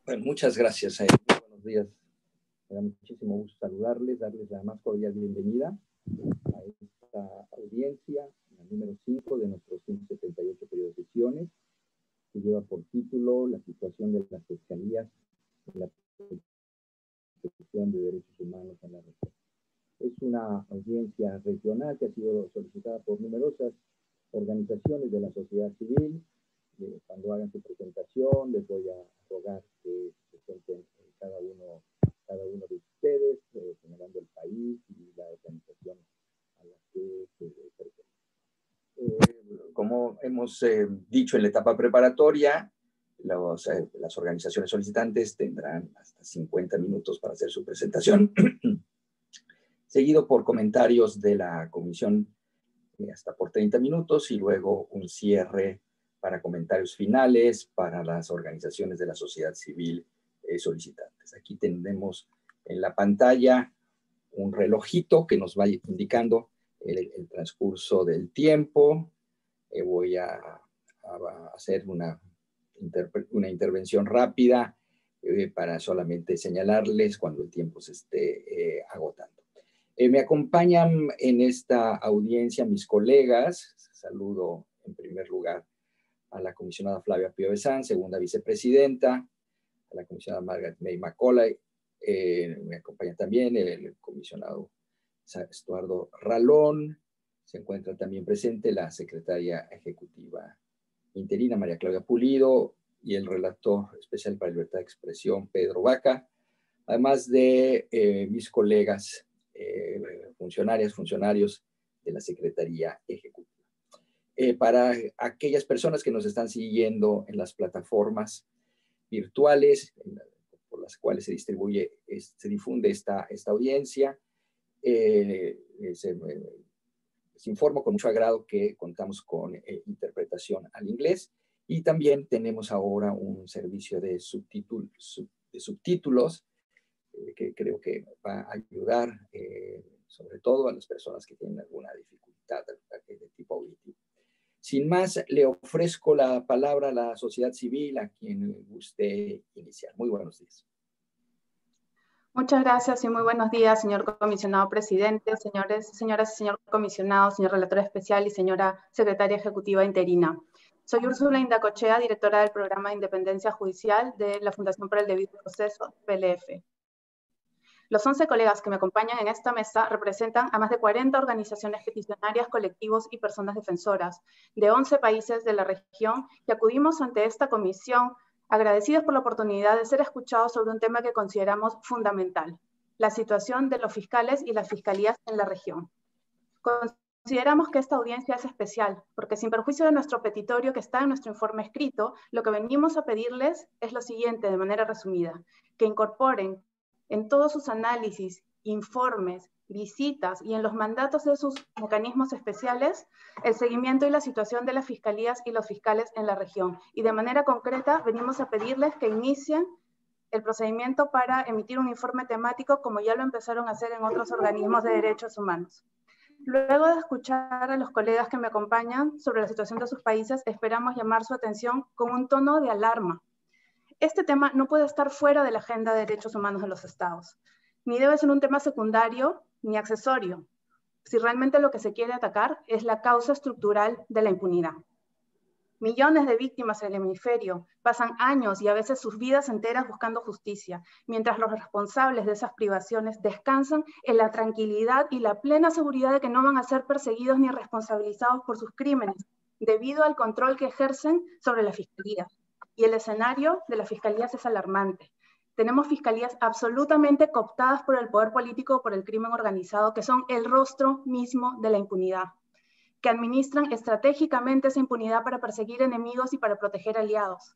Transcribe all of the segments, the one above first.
Bueno, muchas gracias. Muy buenos días. Me da muchísimo gusto saludarles, darles la más cordial bienvenida a esta audiencia, la número 5 de nuestros 178 periodos de sesiones, que lleva por título La situación de las fiscalías en la protección de derechos humanos en la región. Es una audiencia regional que ha sido solicitada por numerosas organizaciones de la sociedad civil. Cuando hagan su presentación, les voy a rogar que presenten cada uno de ustedes, señalando el país y la organización a la que se pertenece. Como hemos dicho en la etapa preparatoria, las organizaciones solicitantes tendrán hasta 50 minutos para hacer su presentación, seguido por comentarios de la comisión hasta por 30 minutos y luego un cierre para comentarios finales para las organizaciones de la sociedad civil solicitantes. Aquí tenemos en la pantalla un relojito que nos va indicando el transcurso del tiempo. Voy a hacer una intervención rápida para solamente señalarles cuando el tiempo se esté agotando. Me acompañan en esta audiencia mis colegas. Saludo en primer lugar a la comisionada Flavia Pío Bezán, segunda vicepresidenta, a la comisionada Margaret May Macaulay. Me acompaña también el comisionado Estuardo Ralón. Se encuentra también presente la secretaria ejecutiva interina María Claudia Pulido y el relator especial para libertad de expresión Pedro Vaca, además de mis colegas funcionarios de la Secretaría Ejecutiva. Para aquellas personas que nos están siguiendo en las plataformas virtuales por las cuales se difunde esta audiencia, les informo con mucho agrado que contamos con interpretación al inglés y también tenemos ahora un servicio de subtítulos que creo que va a ayudar sobre todo a las personas que tienen alguna dificultad de tipo auditivo. Sin más, le ofrezco la palabra a la sociedad civil, a quien guste iniciar. Muy buenos días. Muchas gracias y muy buenos días, señor comisionado presidente, señoras y señor comisionado, señor relator especial y señora secretaria ejecutiva interina. Soy Úrsula Indacochea, directora del Programa de Independencia Judicial de la Fundación para el Debido Proceso, PLF. Los 11 colegas que me acompañan en esta mesa representan a más de 40 organizaciones peticionarias, colectivos y personas defensoras de 11 países de la región que acudimos ante esta comisión agradecidos por la oportunidad de ser escuchados sobre un tema que consideramos fundamental, la situación de los fiscales y las fiscalías en la región. Consideramos que esta audiencia es especial, porque sin perjuicio de nuestro petitorio que está en nuestro informe escrito, lo que venimos a pedirles es lo siguiente, de manera resumida, que incorporen en todos sus análisis, informes, visitas y en los mandatos de sus mecanismos especiales, el seguimiento y la situación de las fiscalías y los fiscales en la región. Y de manera concreta, venimos a pedirles que inicien el procedimiento para emitir un informe temático, como ya lo empezaron a hacer en otros organismos de derechos humanos. Luego de escuchar a los colegas que me acompañan sobre la situación de sus países, esperamos llamar su atención con un tono de alarma. Este tema no puede estar fuera de la agenda de derechos humanos de los estados, ni debe ser un tema secundario ni accesorio, si realmente lo que se quiere atacar es la causa estructural de la impunidad. Millones de víctimas en el hemisferio pasan años y a veces sus vidas enteras buscando justicia, mientras los responsables de esas privaciones descansan en la tranquilidad y la plena seguridad de que no van a ser perseguidos ni responsabilizados por sus crímenes, debido al control que ejercen sobre la fiscalía. Y el escenario de las fiscalías es alarmante. Tenemos fiscalías absolutamente cooptadas por el poder político o por el crimen organizado, que son el rostro mismo de la impunidad, que administran estratégicamente esa impunidad para perseguir enemigos y para proteger aliados,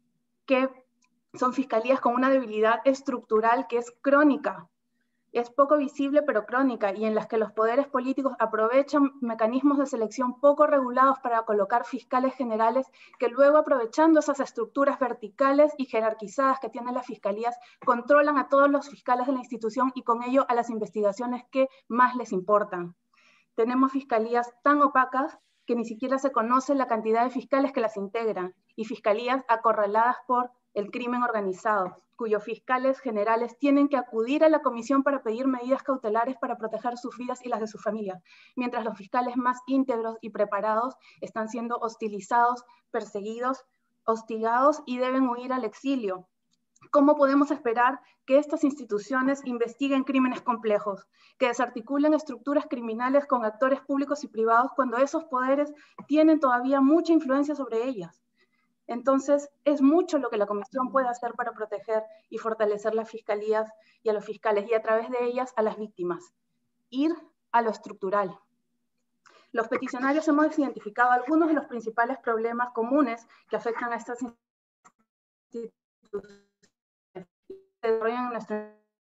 que son fiscalías con una debilidad estructural que es crónica, es poco visible pero crónica, y en las que los poderes políticos aprovechan mecanismos de selección poco regulados para colocar fiscales generales que luego, aprovechando esas estructuras verticales y jerarquizadas que tienen las fiscalías, controlan a todos los fiscales de la institución y con ello a las investigaciones que más les importan. Tenemos fiscalías tan opacas que ni siquiera se conoce la cantidad de fiscales que las integran, y fiscalías acorraladas por el crimen organizado, cuyos fiscales generales tienen que acudir a la comisión para pedir medidas cautelares para proteger sus vidas y las de sus familias, mientras los fiscales más íntegros y preparados están siendo hostilizados, perseguidos, hostigados y deben huir al exilio. ¿Cómo podemos esperar que estas instituciones investiguen crímenes complejos, que desarticulen estructuras criminales con actores públicos y privados cuando esos poderes tienen todavía mucha influencia sobre ellas? Entonces, es mucho lo que la Comisión puede hacer para proteger y fortalecer las fiscalías y a los fiscales y a través de ellas a las víctimas. Ir a lo estructural. Los peticionarios hemos identificado algunos de los principales problemas comunes que afectan a estas instituciones. Desarrollan en nuestro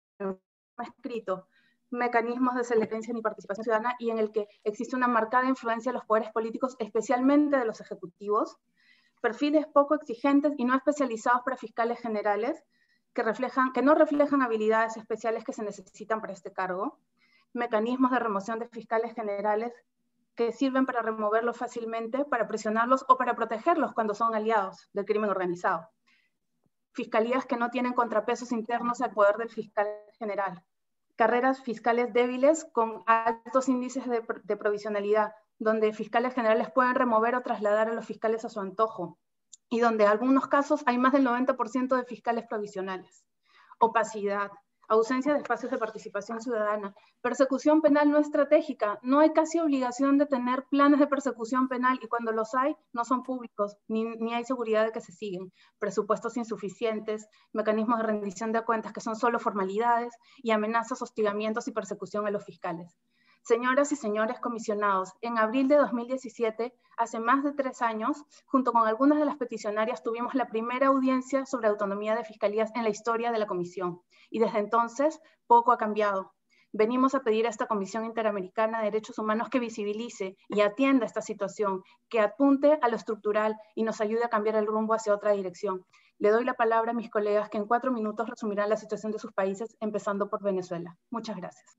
escrito mecanismos de selección y participación ciudadana y en el que existe una marcada influencia de los poderes políticos, especialmente de los ejecutivos, perfiles poco exigentes y no especializados para fiscales generales que no reflejan habilidades especiales que se necesitan para este cargo, mecanismos de remoción de fiscales generales que sirven para removerlos fácilmente, para presionarlos o para protegerlos cuando son aliados del crimen organizado. Fiscalías que no tienen contrapesos internos al poder del fiscal general, carreras fiscales débiles con altos índices de provisionalidad, donde fiscales generales pueden remover o trasladar a los fiscales a su antojo, y donde en algunos casos hay más del 90% de fiscales provisionales. Opacidad, ausencia de espacios de participación ciudadana, persecución penal no estratégica, no hay casi obligación de tener planes de persecución penal y cuando los hay no son públicos, ni hay seguridad de que se siguen, presupuestos insuficientes, mecanismos de rendición de cuentas que son solo formalidades y amenazas, hostigamientos y persecución a los fiscales. Señoras y señores comisionados, en abril de 2017, hace más de 3 años, junto con algunas de las peticionarias, tuvimos la primera audiencia sobre autonomía de fiscalías en la historia de la comisión. Y desde entonces, poco ha cambiado. Venimos a pedir a esta Comisión Interamericana de Derechos Humanos que visibilice y atienda esta situación, que apunte a lo estructural y nos ayude a cambiar el rumbo hacia otra dirección. Le doy la palabra a mis colegas que en 4 minutos resumirán la situación de sus países, empezando por Venezuela. Muchas gracias.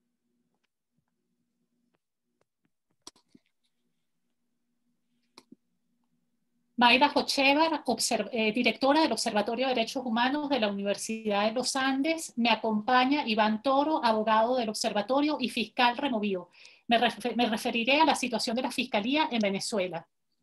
Mayra Hochevar, directora del Observatorio de Derechos Humanos de la Universidad de los Andes. Me acompaña Iván Toro, abogado del Observatorio y fiscal removido. Me referiré a la situación de la Fiscalía en Venezuela.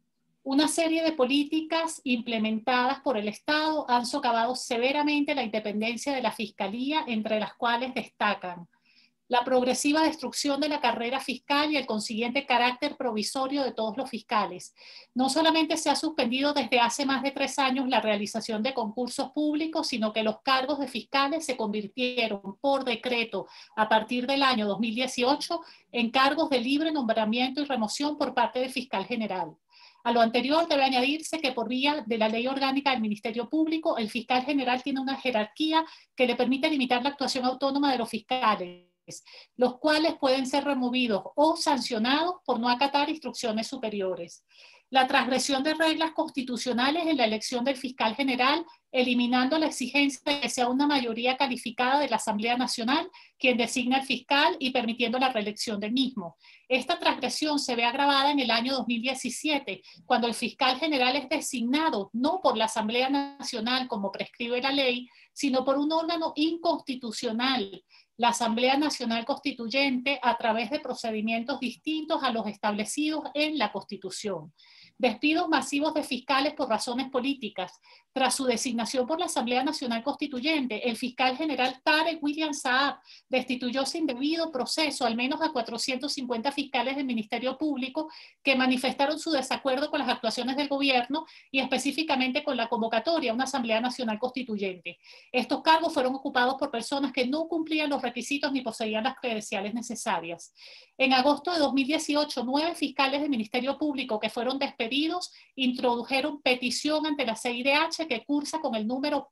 Una serie de políticas implementadas por el Estado han socavado severamente la independencia de la Fiscalía, entre las cuales destacan la progresiva destrucción de la carrera fiscal y el consiguiente carácter provisorio de todos los fiscales. No solamente se ha suspendido desde hace más de 3 años la realización de concursos públicos, sino que los cargos de fiscales se convirtieron por decreto a partir del año 2018 en cargos de libre nombramiento y remoción por parte del fiscal general. A lo anterior debe añadirse que por vía de la Ley Orgánica del Ministerio Público, el fiscal general tiene una jerarquía que le permite limitar la actuación autónoma de los fiscales, los cuales pueden ser removidos o sancionados por no acatar instrucciones superiores. La transgresión de reglas constitucionales en la elección del fiscal general, eliminando la exigencia de que sea una mayoría calificada de la Asamblea Nacional quien designa al fiscal y permitiendo la reelección del mismo. Esta transgresión se ve agravada en el año 2017, cuando el fiscal general es designado no por la Asamblea Nacional como prescribe la ley, sino por un órgano inconstitucional, la Asamblea Nacional Constituyente, a través de procedimientos distintos a los establecidos en la Constitución. Despidos masivos de fiscales por razones políticas. Tras su designación por la Asamblea Nacional Constituyente, el fiscal general Tarek William Saab destituyó sin debido proceso al menos a 450 fiscales del Ministerio Público que manifestaron su desacuerdo con las actuaciones del gobierno y específicamente con la convocatoria a una Asamblea Nacional Constituyente. Estos cargos fueron ocupados por personas que no cumplían los requisitos ni poseían las credenciales necesarias. En agosto de 2018, 9 fiscales del Ministerio Público que fueron despedidos introdujeron petición ante la CIDH que cursa con el número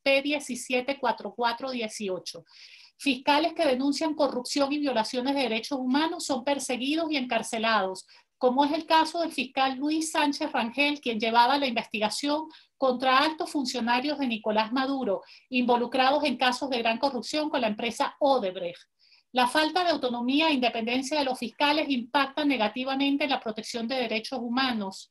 P174418. Fiscales que denuncian corrupción y violaciones de derechos humanos son perseguidos y encarcelados, como es el caso del fiscal Luis Sánchez Rangel, quien llevaba la investigación contra altos funcionarios de Nicolás Maduro, involucrados en casos de gran corrupción con la empresa Odebrecht. La falta de autonomía e independencia de los fiscales impacta negativamente en la protección de derechos humanos.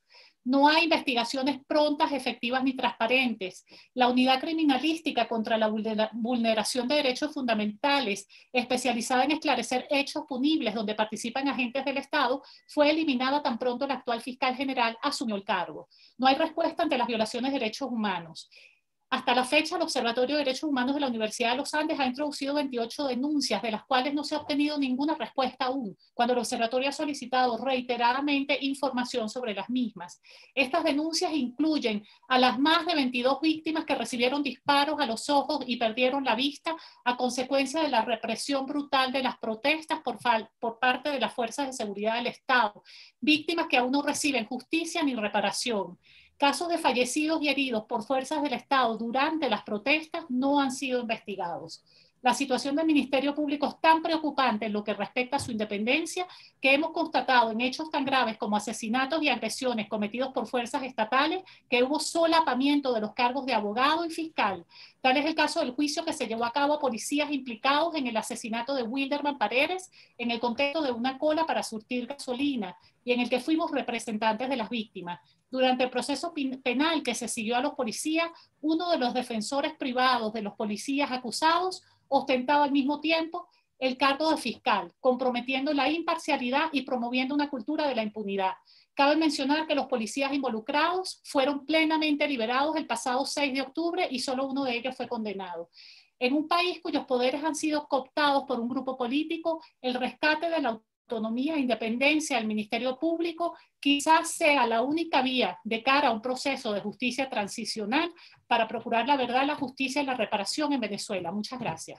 No hay investigaciones prontas, efectivas ni transparentes. La unidad criminalística contra la vulneración de derechos fundamentales, especializada en esclarecer hechos punibles donde participan agentes del Estado, fue eliminada tan pronto el actual fiscal general asumió el cargo. No hay respuesta ante las violaciones de derechos humanos. Hasta la fecha, el Observatorio de Derechos Humanos de la Universidad de los Andes ha introducido 28 denuncias, de las cuales no se ha obtenido ninguna respuesta aún, cuando el observatorio ha solicitado reiteradamente información sobre las mismas. Estas denuncias incluyen a las más de 22 víctimas que recibieron disparos a los ojos y perdieron la vista a consecuencia de la represión brutal de las protestas por parte de las fuerzas de seguridad del Estado, víctimas que aún no reciben justicia ni reparación. Casos de fallecidos y heridos por fuerzas del Estado durante las protestas no han sido investigados. La situación del Ministerio Público es tan preocupante en lo que respecta a su independencia que hemos constatado en hechos tan graves como asesinatos y agresiones cometidos por fuerzas estatales que hubo solapamiento de los cargos de abogado y fiscal. Tal es el caso del juicio que se llevó a cabo a policías implicados en el asesinato de Wilderman Paredes en el contexto de una cola para surtir gasolina y en el que fuimos representantes de las víctimas. Durante el proceso penal que se siguió a los policías, uno de los defensores privados de los policías acusados ostentaba al mismo tiempo el cargo de fiscal, comprometiendo la imparcialidad y promoviendo una cultura de la impunidad. Cabe mencionar que los policías involucrados fueron plenamente liberados el pasado 6 de octubre y solo uno de ellos fue condenado. En un país cuyos poderes han sido cooptados por un grupo político, el rescate de la autonomía e independencia del Ministerio Público quizás sea la única vía de cara a un proceso de justicia transicional para procurar la verdad, la justicia y la reparación en Venezuela. Muchas gracias.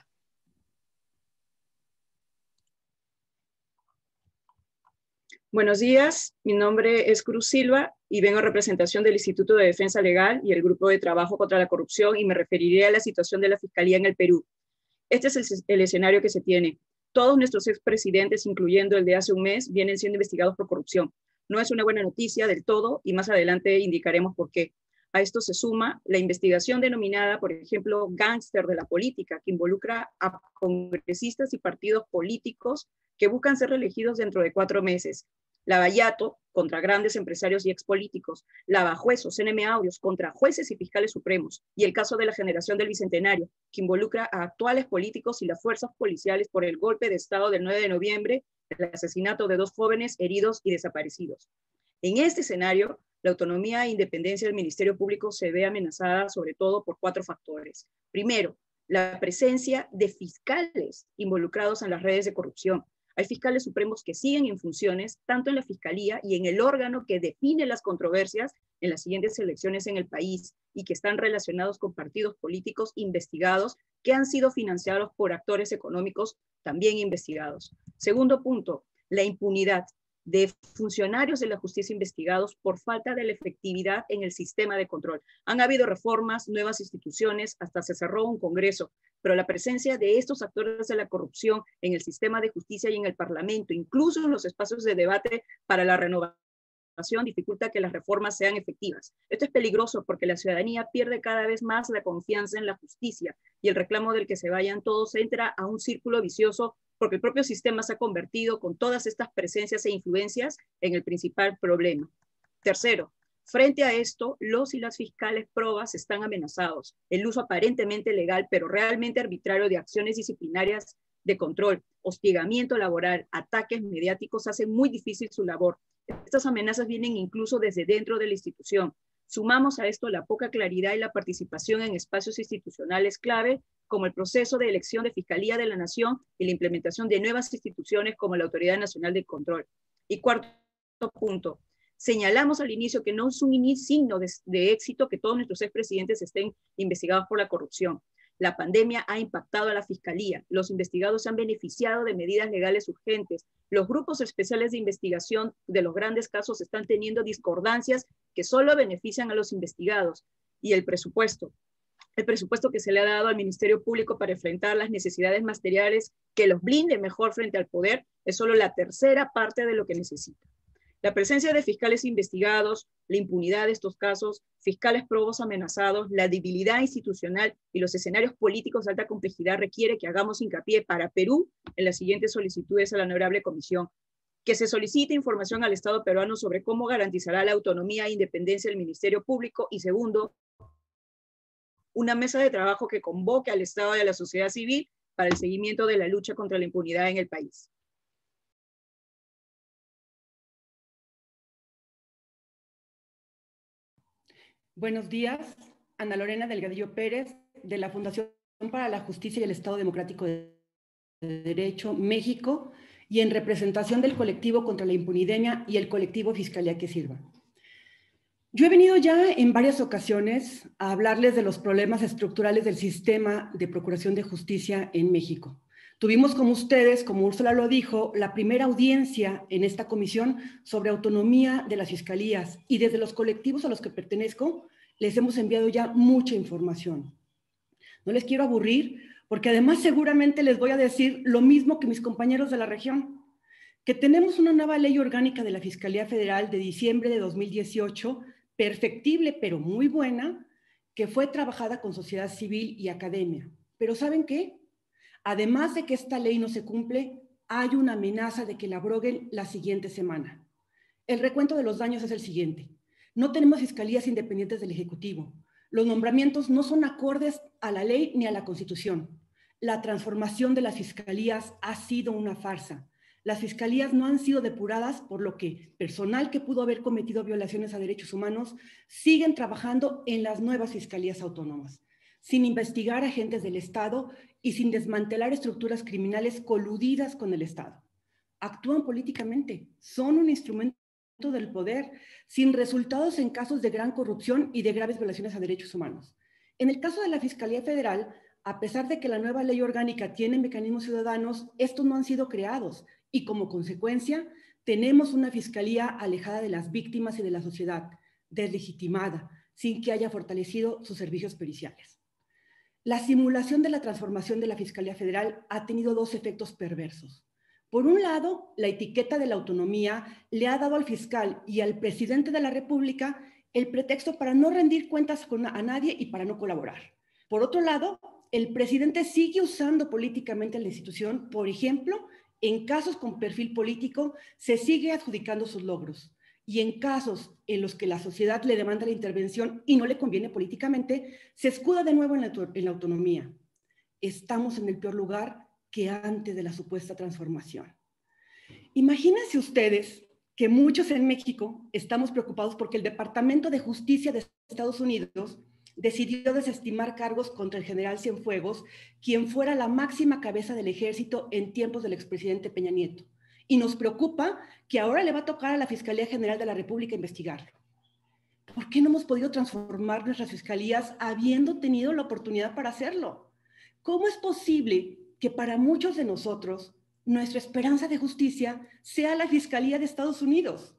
Buenos días, mi nombre es Cruz Silva y vengo en representación del Instituto de Defensa Legal y el Grupo de Trabajo contra la Corrupción y me referiré a la situación de la Fiscalía en el Perú. Este es el escenario que se tiene. Todos nuestros expresidentes, incluyendo el de hace un mes, vienen siendo investigados por corrupción. No es una buena noticia del todo y más adelante indicaremos por qué. A esto se suma la investigación denominada, por ejemplo, gángster de la política, que involucra a congresistas y partidos políticos que buscan ser reelegidos dentro de 4 meses. Lavallato contra grandes empresarios y expolíticos, Lavajueces o CNM Audios contra jueces y fiscales supremos, y el caso de la generación del Bicentenario, que involucra a actuales políticos y las fuerzas policiales por el golpe de Estado del 9 de noviembre, el asesinato de 2 jóvenes heridos y desaparecidos. En este escenario, la autonomía e independencia del Ministerio Público se ve amenazada sobre todo por 4 factores. Primero, la presencia de fiscales involucrados en las redes de corrupción. Hay fiscales supremos que siguen en funciones, tanto en la Fiscalía y en el órgano que define las controversias en las siguientes elecciones en el país y que están relacionados con partidos políticos investigados que han sido financiados por actores económicos también investigados. Segundo punto, la impunidad de funcionarios de la justicia investigados por falta de la efectividad en el sistema de control. Han habido reformas, nuevas instituciones, hasta se cerró un congreso, pero la presencia de estos actores de la corrupción en el sistema de justicia y en el Parlamento, incluso en los espacios de debate para la renovación, dificulta que las reformas sean efectivas. Esto es peligroso porque la ciudadanía pierde cada vez más la confianza en la justicia y el reclamo del que se vayan todos entra a un círculo vicioso porque el propio sistema se ha convertido con todas estas presencias e influencias en el principal problema. Tercero, frente a esto, los y las fiscales probas están amenazados. El uso aparentemente legal, pero realmente arbitrario de acciones disciplinarias de control, hostigamiento laboral, ataques mediáticos hacen muy difícil su labor. Estas amenazas vienen incluso desde dentro de la institución. Sumamos a esto la poca claridad y la participación en espacios institucionales clave, como el proceso de elección de Fiscalía de la Nación y la implementación de nuevas instituciones como la Autoridad Nacional de Control. Y cuarto punto, señalamos al inicio que no es un signo de éxito que todos nuestros expresidentes estén investigados por la corrupción. La pandemia ha impactado a la Fiscalía, los investigados se han beneficiado de medidas legales urgentes, los grupos especiales de investigación de los grandes casos están teniendo discordancias que solo benefician a los investigados, y el presupuesto que se le ha dado al Ministerio Público para enfrentar las necesidades materiales que los blinde mejor frente al poder es solo la tercera parte de lo que necesita. La presencia de fiscales investigados, la impunidad de estos casos, fiscales probos amenazados, la debilidad institucional y los escenarios políticos de alta complejidad requiere que hagamos hincapié para Perú en las siguientes solicitudes a la Honorable Comisión. que se solicite información al Estado peruano sobre cómo garantizará la autonomía e independencia del Ministerio Público. Y segundo, una mesa de trabajo que convoque al Estado y a la sociedad civil para el seguimiento de la lucha contra la impunidad en el país. Buenos días, Ana Lorena Delgadillo Pérez, de la Fundación para la Justicia y el Estado Democrático de Derecho, México, y en representación del colectivo contra la impunidad y el colectivo Fiscalía que Sirva. Yo he venido ya en varias ocasiones a hablarles de los problemas estructurales del sistema de procuración de justicia en México. Tuvimos como ustedes, como Úrsula lo dijo, la primera audiencia en esta comisión sobre autonomía de las fiscalías, y desde los colectivos a los que pertenezco les hemos enviado ya mucha información. No les quiero aburrir, porque además seguramente les voy a decir lo mismo que mis compañeros de la región, que tenemos una nueva ley orgánica de la Fiscalía Federal de diciembre de 2018, perfectible pero muy buena, que fue trabajada con sociedad civil y academia. Pero ¿saben qué? Además de que esta ley no se cumple, hay una amenaza de que la abroguen la siguiente semana. El recuento de los daños es el siguiente. No tenemos fiscalías independientes del Ejecutivo. Los nombramientos no son acordes a la ley ni a la Constitución. La transformación de las fiscalías ha sido una farsa. Las fiscalías no han sido depuradas, por lo que personal que pudo haber cometido violaciones a derechos humanos siguen trabajando en las nuevas fiscalías autónomas, sin investigar agentes del Estado y sin desmantelar estructuras criminales coludidas con el Estado. Actúan políticamente, son un instrumento del poder, sin resultados en casos de gran corrupción y de graves violaciones a derechos humanos. En el caso de la Fiscalía Federal, a pesar de que la nueva ley orgánica tiene mecanismos ciudadanos, estos no han sido creados y como consecuencia tenemos una fiscalía alejada de las víctimas y de la sociedad, deslegitimada, sin que haya fortalecido sus servicios periciales. La simulación de la transformación de la Fiscalía Federal ha tenido dos efectos perversos. Por un lado, la etiqueta de la autonomía le ha dado al fiscal y al presidente de la República el pretexto para no rendir cuentas a nadie y para no colaborar. Por otro lado, el presidente sigue usando políticamente la institución. Por ejemplo, en casos con perfil político se sigue adjudicando sus logros, y en casos en los que la sociedad le demanda la intervención y no le conviene políticamente, se escuda de nuevo en la autonomía. Estamos en el peor lugar que antes de la supuesta transformación. Imagínense ustedes que muchos en México estamos preocupados porque el Departamento de Justicia de Estados Unidos decidió desestimar cargos contra el general Cienfuegos, quien fuera la máxima cabeza del ejército en tiempos del expresidente Peña Nieto. Y nos preocupa que ahora le va a tocar a la Fiscalía General de la República investigarlo. ¿Por qué no hemos podido transformar nuestras fiscalías habiendo tenido la oportunidad para hacerlo? ¿Cómo es posible que para muchos de nosotros nuestra esperanza de justicia sea la Fiscalía de Estados Unidos?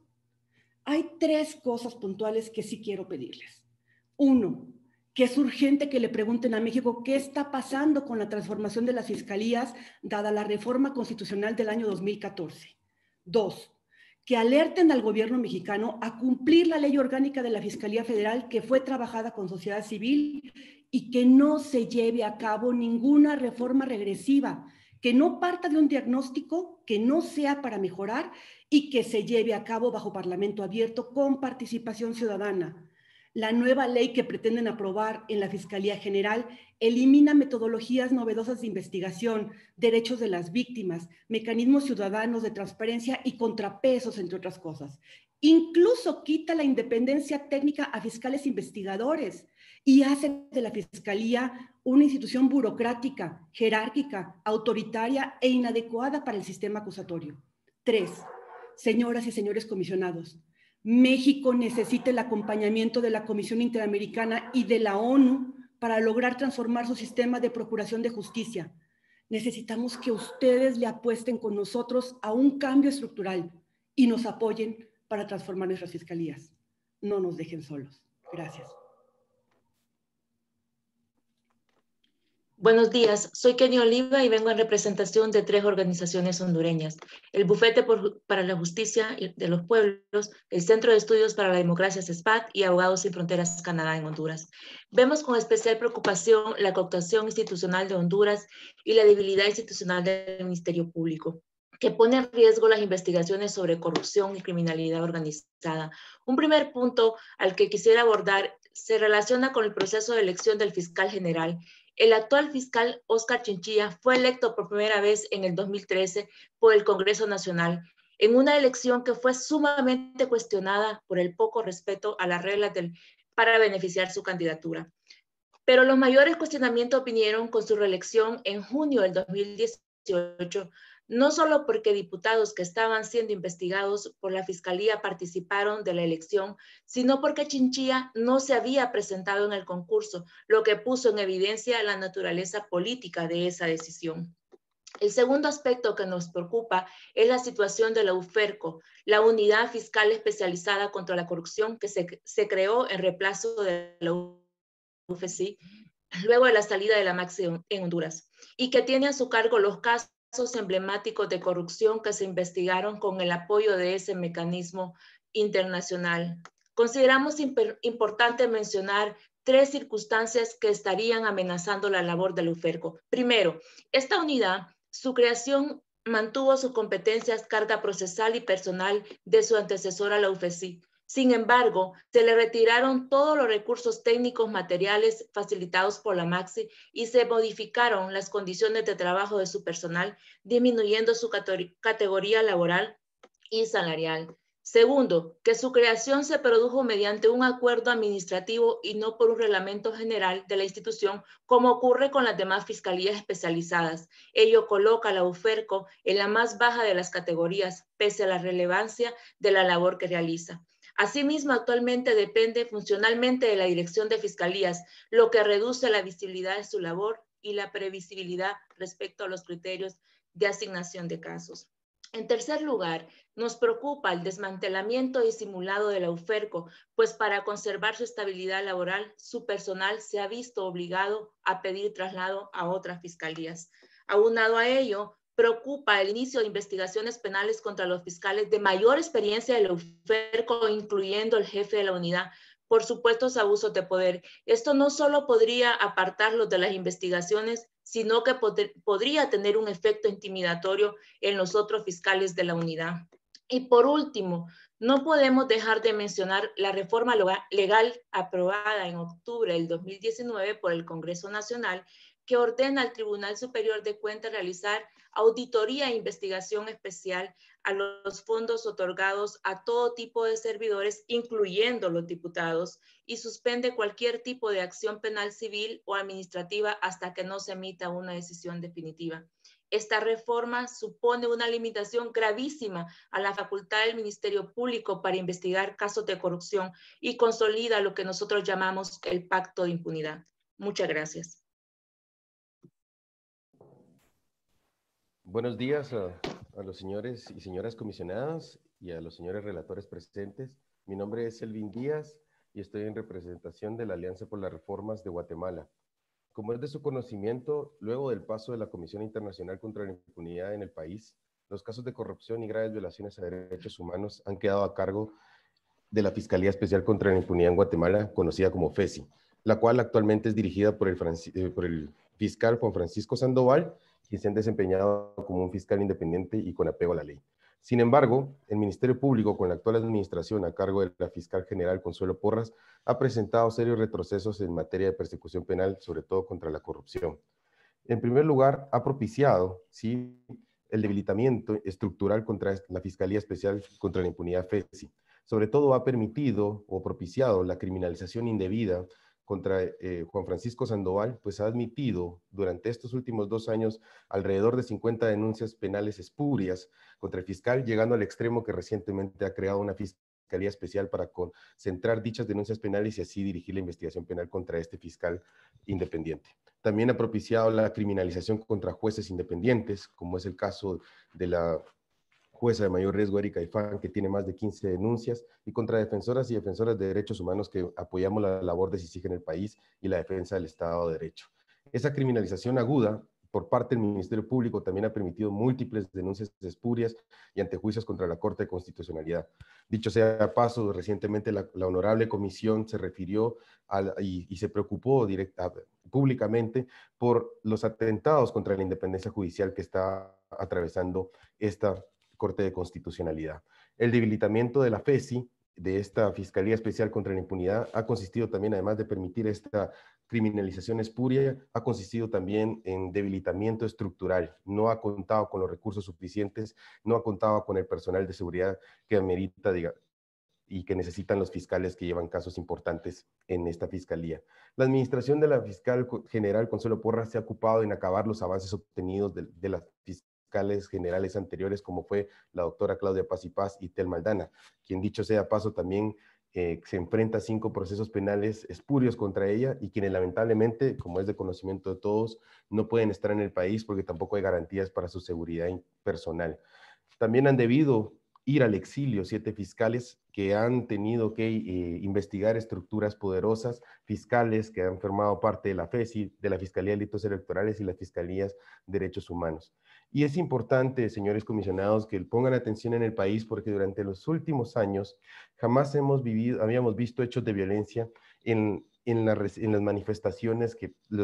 Hay tres cosas puntuales que sí quiero pedirles. Uno, que es urgente que le pregunten a México qué está pasando con la transformación de las fiscalías dada la reforma constitucional del año 2014. Dos, que alerten al gobierno mexicano a cumplir la ley orgánica de la Fiscalía Federal que fue trabajada con sociedad civil y que no se lleve a cabo ninguna reforma regresiva, que no parta de un diagnóstico, que no sea para mejorar y que se lleve a cabo bajo parlamento abierto con participación ciudadana. La nueva ley que pretenden aprobar en la Fiscalía General elimina metodologías novedosas de investigación, derechos de las víctimas, mecanismos ciudadanos de transparencia y contrapesos, entre otras cosas. Incluso quita la independencia técnica a fiscales investigadores y hace de la Fiscalía una institución burocrática, jerárquica, autoritaria e inadecuada para el sistema acusatorio. 3. Señoras y señores comisionados, México necesita el acompañamiento de la Comisión Interamericana y de la ONU para lograr transformar su sistema de procuración de justicia. Necesitamos que ustedes le apuesten con nosotros a un cambio estructural y nos apoyen para transformar nuestras fiscalías. No nos dejen solos. Gracias. Buenos días, soy Kenny Oliva y vengo en representación de 3 organizaciones hondureñas: el Bufete para la Justicia de los Pueblos, el Centro de Estudios para la Democracia CESPAD y Abogados Sin Fronteras Canadá en Honduras. Vemos con especial preocupación la cooptación institucional de Honduras y la debilidad institucional del Ministerio Público. que pone en riesgo las investigaciones sobre corrupción y criminalidad organizada. Un primer punto al que quisiera abordar se relaciona con el proceso de elección del fiscal general. El actual fiscal Óscar Chinchilla fue electo por primera vez en el 2013 por el Congreso Nacional, en una elección que fue sumamente cuestionada por el poco respeto a las reglas para beneficiar su candidatura. Pero los mayores cuestionamientos vinieron con su reelección en junio del 2018, no solo porque diputados que estaban siendo investigados por la Fiscalía participaron de la elección, sino porque Chinchilla no se había presentado en el concurso, lo que puso en evidencia la naturaleza política de esa decisión. El segundo aspecto que nos preocupa es la situación de la UFERCO, la Unidad Fiscal Especializada contra la Corrupción que se creó en reemplazo de la UFC luego de la salida de la MAXI en Honduras, y que tiene a su cargo los casos emblemáticos de corrupción que se investigaron con el apoyo de ese mecanismo internacional. Consideramos importante mencionar 3 circunstancias que estarían amenazando la labor del UFERCO. Primero, esta unidad, su creación mantuvo sus competencias, carga procesal y personal de su antecesora, la UFC. Sin embargo, se le retiraron todos los recursos técnicos materiales facilitados por la MAXI y se modificaron las condiciones de trabajo de su personal, disminuyendo su categoría laboral y salarial. Segundo, que su creación se produjo mediante un acuerdo administrativo y no por un reglamento general de la institución, como ocurre con las demás fiscalías especializadas. Ello coloca a la UFERCO en la más baja de las categorías, pese a la relevancia de la labor que realiza. Asimismo, actualmente depende funcionalmente de la Dirección de Fiscalías, lo que reduce la visibilidad de su labor y la previsibilidad respecto a los criterios de asignación de casos. En tercer lugar, nos preocupa el desmantelamiento disimulado de la UFERCO, pues para conservar su estabilidad laboral, su personal se ha visto obligado a pedir traslado a otras fiscalías. Aunado a ello, preocupa el inicio de investigaciones penales contra los fiscales de mayor experiencia de la UFERCO, incluyendo el jefe de la unidad, por supuestos abusos de poder. Esto no solo podría apartarlos de las investigaciones, sino que podría tener un efecto intimidatorio en los otros fiscales de la unidad. Y por último, no podemos dejar de mencionar la reforma legal aprobada en octubre del 2019 por el Congreso Nacional, que ordena al Tribunal Superior de Cuentas realizar auditoría e investigación especial a los fondos otorgados a todo tipo de servidores, incluyendo los diputados, y suspende cualquier tipo de acción penal civil o administrativa hasta que no se emita una decisión definitiva. Esta reforma supone una limitación gravísima a la facultad del Ministerio Público para investigar casos de corrupción y consolida lo que nosotros llamamos el pacto de impunidad. Muchas gracias. Buenos días a los señores y señoras comisionadas y a los señores relatores presentes. Mi nombre es Elvin Díaz y estoy en representación de la Alianza por las Reformas de Guatemala. Como es de su conocimiento, luego del paso de la Comisión Internacional contra la Impunidad en el país, los casos de corrupción y graves violaciones a derechos humanos han quedado a cargo de la Fiscalía Especial contra la Impunidad en Guatemala, conocida como FESI, la cual actualmente es dirigida por el fiscal Juan Francisco Sandoval, quien se han desempeñado como un fiscal independiente y con apego a la ley. Sin embargo, el Ministerio Público, con la actual administración a cargo de la fiscal general Consuelo Porras, ha presentado serios retrocesos en materia de persecución penal, sobre todo contra la corrupción. En primer lugar, ha propiciado, ¿sí?, el debilitamiento estructural contra la Fiscalía Especial contra la Impunidad FESI. Sobre todo ha permitido o propiciado la criminalización indebida contra Juan Francisco Sandoval, pues ha admitido durante estos últimos 2 años alrededor de 50 denuncias penales espurias contra el fiscal, llegando al extremo que recientemente ha creado una Fiscalía Especial para concentrar dichas denuncias penales y así dirigir la investigación penal contra este fiscal independiente. También ha propiciado la criminalización contra jueces independientes, como es el caso de la jueza de mayor riesgo, Erika Ifán, que tiene más de 15 denuncias, y contra defensoras y defensoras de derechos humanos que apoyamos la labor de CICIG en el país y la defensa del Estado de Derecho. Esa criminalización aguda por parte del Ministerio Público también ha permitido múltiples denuncias espurias y antejuicios contra la Corte de Constitucionalidad. Dicho sea de paso, recientemente la Honorable Comisión se refirió y se preocupó públicamente por los atentados contra la independencia judicial que está atravesando esta Corte de Constitucionalidad. El debilitamiento de la FESI, de esta Fiscalía Especial contra la Impunidad, ha consistido también, además de permitir esta criminalización espuria, ha consistido también en debilitamiento estructural. No ha contado con los recursos suficientes, no ha contado con el personal de seguridad que amerita, y que necesitan los fiscales que llevan casos importantes en esta fiscalía. La administración de la fiscal general Consuelo Porras se ha ocupado en acabar los avances obtenidos de las fiscales generales anteriores, como fue la doctora Claudia Paz y Paz y Tel Maldana, quien, dicho sea paso, también se enfrenta a 5 procesos penales espurios contra ella, y quienes lamentablemente, como es de conocimiento de todos, no pueden estar en el país porque tampoco hay garantías para su seguridad personal. También han debido ir al exilio 7 fiscales que han tenido que investigar estructuras poderosas, fiscales que han formado parte de la FESI, de la Fiscalía de Delitos Electorales y las Fiscalías de Derechos Humanos. Y es importante, señores comisionados, que pongan atención en el país, porque durante los últimos años jamás habíamos visto hechos de violencia en las manifestaciones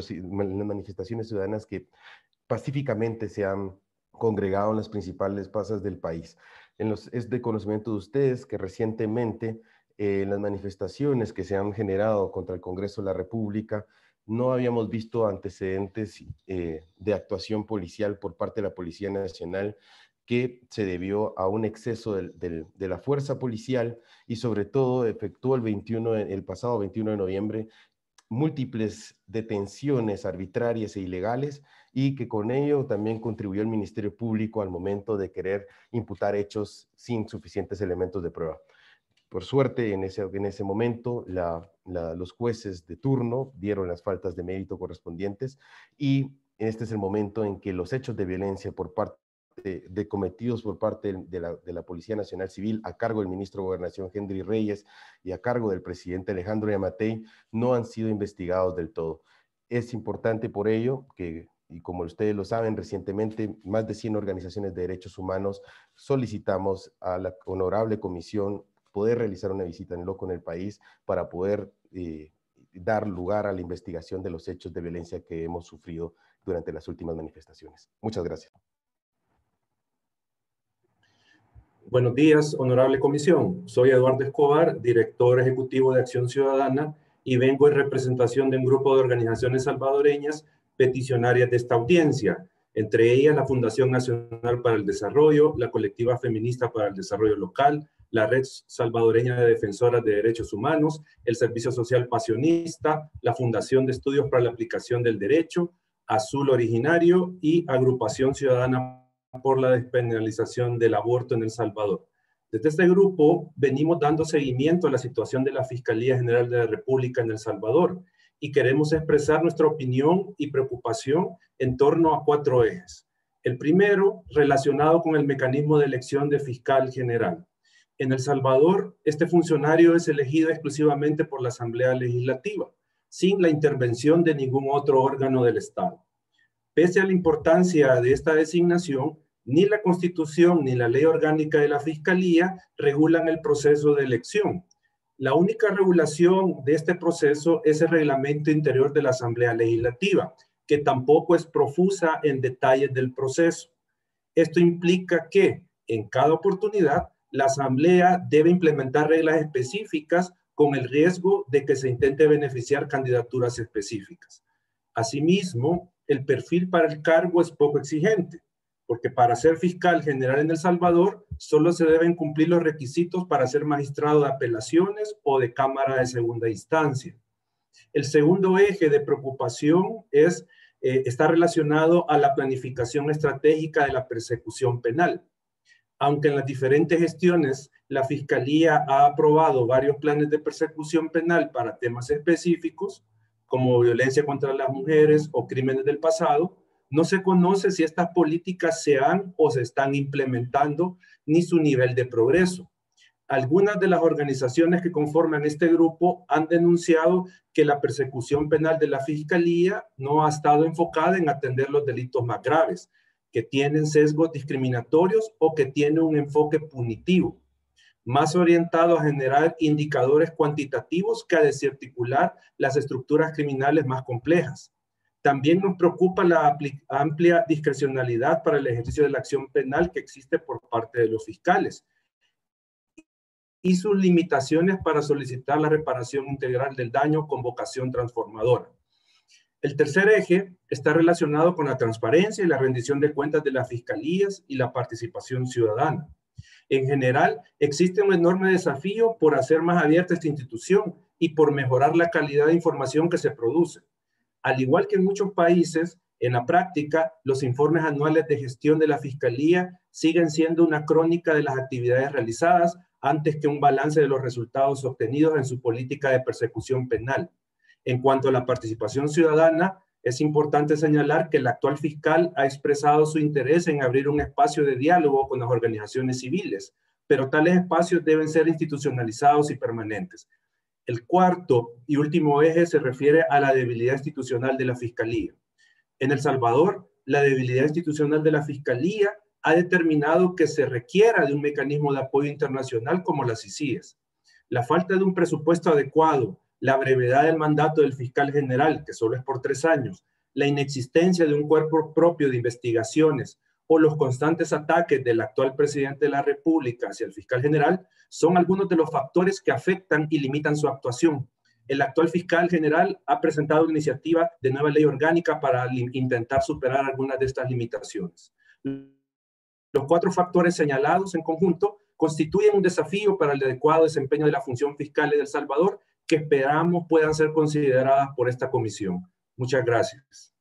ciudadanas que pacíficamente se han congregado en las principales plazas del país. Es de conocimiento de ustedes que recientemente las manifestaciones que se han generado contra el Congreso de la República no habíamos visto antecedentes de actuación policial por parte de la Policía Nacional, que se debió a un exceso de la fuerza policial, y sobre todo efectuó el pasado 21 de noviembre múltiples detenciones arbitrarias e ilegales, y que con ello también contribuyó el Ministerio Público al momento de querer imputar hechos sin suficientes elementos de prueba. Por suerte, en ese momento, los jueces de turno dieron las faltas de mérito correspondientes, y este es el momento en que los hechos de violencia cometidos por parte de la Policía Nacional Civil, a cargo del ministro de Gobernación Henry Reyes y a cargo del presidente Alejandro Yamatei, no han sido investigados del todo. Es importante por ello que, y como ustedes lo saben, recientemente más de 100 organizaciones de derechos humanos solicitamos a la Honorable Comisión poder realizar una visita en loco en el país para poder dar lugar a la investigación de los hechos de violencia que hemos sufrido durante las últimas manifestaciones. Muchas gracias. Buenos días, Honorable Comisión. Soy Eduardo Escobar, director ejecutivo de Acción Ciudadana, y vengo en representación de un grupo de organizaciones salvadoreñas peticionarias de esta audiencia, entre ellas la Fundación Nacional para el Desarrollo, la Colectiva Feminista para el Desarrollo Local, la Red Salvadoreña de Defensoras de Derechos Humanos, el Servicio Social Pasionista, la Fundación de Estudios para la Aplicación del Derecho, Azul Originario y Agrupación Ciudadana por la Despenalización del Aborto en El Salvador. Desde este grupo venimos dando seguimiento a la situación de la Fiscalía General de la República en El Salvador, y queremos expresar nuestra opinión y preocupación en torno a 4 ejes. El primero, relacionado con el mecanismo de elección de fiscal general. En El Salvador, este funcionario es elegido exclusivamente por la Asamblea Legislativa, sin la intervención de ningún otro órgano del Estado. Pese a la importancia de esta designación, ni la Constitución ni la Ley Orgánica de la Fiscalía regulan el proceso de elección. La única regulación de este proceso es el reglamento interior de la Asamblea Legislativa, que tampoco es profusa en detalles del proceso. Esto implica que, en cada oportunidad, la Asamblea debe implementar reglas específicas con el riesgo de que se intente beneficiar candidaturas específicas. Asimismo, el perfil para el cargo es poco exigente, porque para ser fiscal general en El Salvador solo se deben cumplir los requisitos para ser magistrado de apelaciones o de cámara de segunda instancia. El segundo eje de preocupación está relacionado a la planificación estratégica de la persecución penal. Aunque en las diferentes gestiones la Fiscalía ha aprobado varios planes de persecución penal para temas específicos, como violencia contra las mujeres o crímenes del pasado, no se conoce si estas políticas se han o se están implementando, ni su nivel de progreso. Algunas de las organizaciones que conforman este grupo han denunciado que la persecución penal de la Fiscalía no ha estado enfocada en atender los delitos más graves, que tienen sesgos discriminatorios o que tienen un enfoque punitivo, más orientado a generar indicadores cuantitativos que a desarticular las estructuras criminales más complejas. También nos preocupa la amplia discrecionalidad para el ejercicio de la acción penal que existe por parte de los fiscales y sus limitaciones para solicitar la reparación integral del daño con vocación transformadora. El tercer eje está relacionado con la transparencia y la rendición de cuentas de las fiscalías y la participación ciudadana. En general, existe un enorme desafío por hacer más abierta esta institución y por mejorar la calidad de información que se produce. Al igual que en muchos países, en la práctica, los informes anuales de gestión de la Fiscalía siguen siendo una crónica de las actividades realizadas antes que un balance de los resultados obtenidos en su política de persecución penal. En cuanto a la participación ciudadana, es importante señalar que el actual fiscal ha expresado su interés en abrir un espacio de diálogo con las organizaciones civiles, pero tales espacios deben ser institucionalizados y permanentes. El cuarto y último eje se refiere a la debilidad institucional de la Fiscalía. En El Salvador, la debilidad institucional de la Fiscalía ha determinado que se requiera de un mecanismo de apoyo internacional como las CICIES. La falta de un presupuesto adecuado, la brevedad del mandato del fiscal general, que solo es por 3 años, la inexistencia de un cuerpo propio de investigaciones o los constantes ataques del actual presidente de la República hacia el fiscal general son algunos de los factores que afectan y limitan su actuación. El actual fiscal general ha presentado una iniciativa de nueva ley orgánica para intentar superar algunas de estas limitaciones. Los 4 factores señalados en conjunto constituyen un desafío para el adecuado desempeño de la función fiscal de El Salvador que esperamos puedan ser consideradas por esta comisión. Muchas gracias.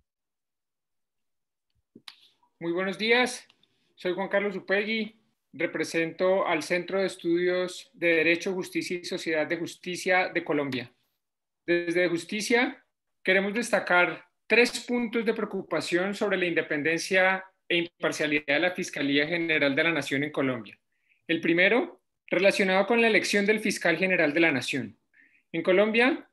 Muy buenos días. Soy Juan Carlos Upegui. Represento al Centro de Estudios de Derecho, Justicia y Sociedad de Justicia de Colombia. Desde Justicia queremos destacar 3 puntos de preocupación sobre la independencia e imparcialidad de la Fiscalía General de la Nación en Colombia. El primero, relacionado con la elección del Fiscal General de la Nación. En Colombia,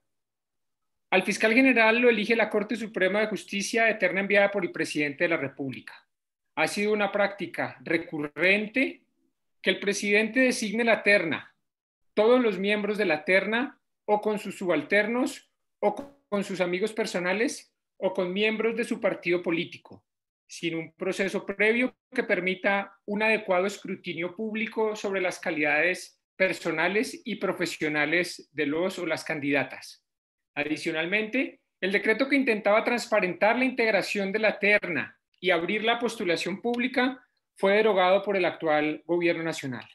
al Fiscal General lo elige la Corte Suprema de Justicia, eterna enviada por el Presidente de la República. Ha sido una práctica recurrente que el presidente designe la terna, todos los miembros de la terna, o con sus subalternos, o con sus amigos personales, o con miembros de su partido político, sin un proceso previo que permita un adecuado escrutinio público sobre las calidades personales y profesionales de los o las candidatas. Adicionalmente, el decreto que intentaba transparentar la integración de la terna y abrir la postulación pública fue derogado por el actual gobierno nacional.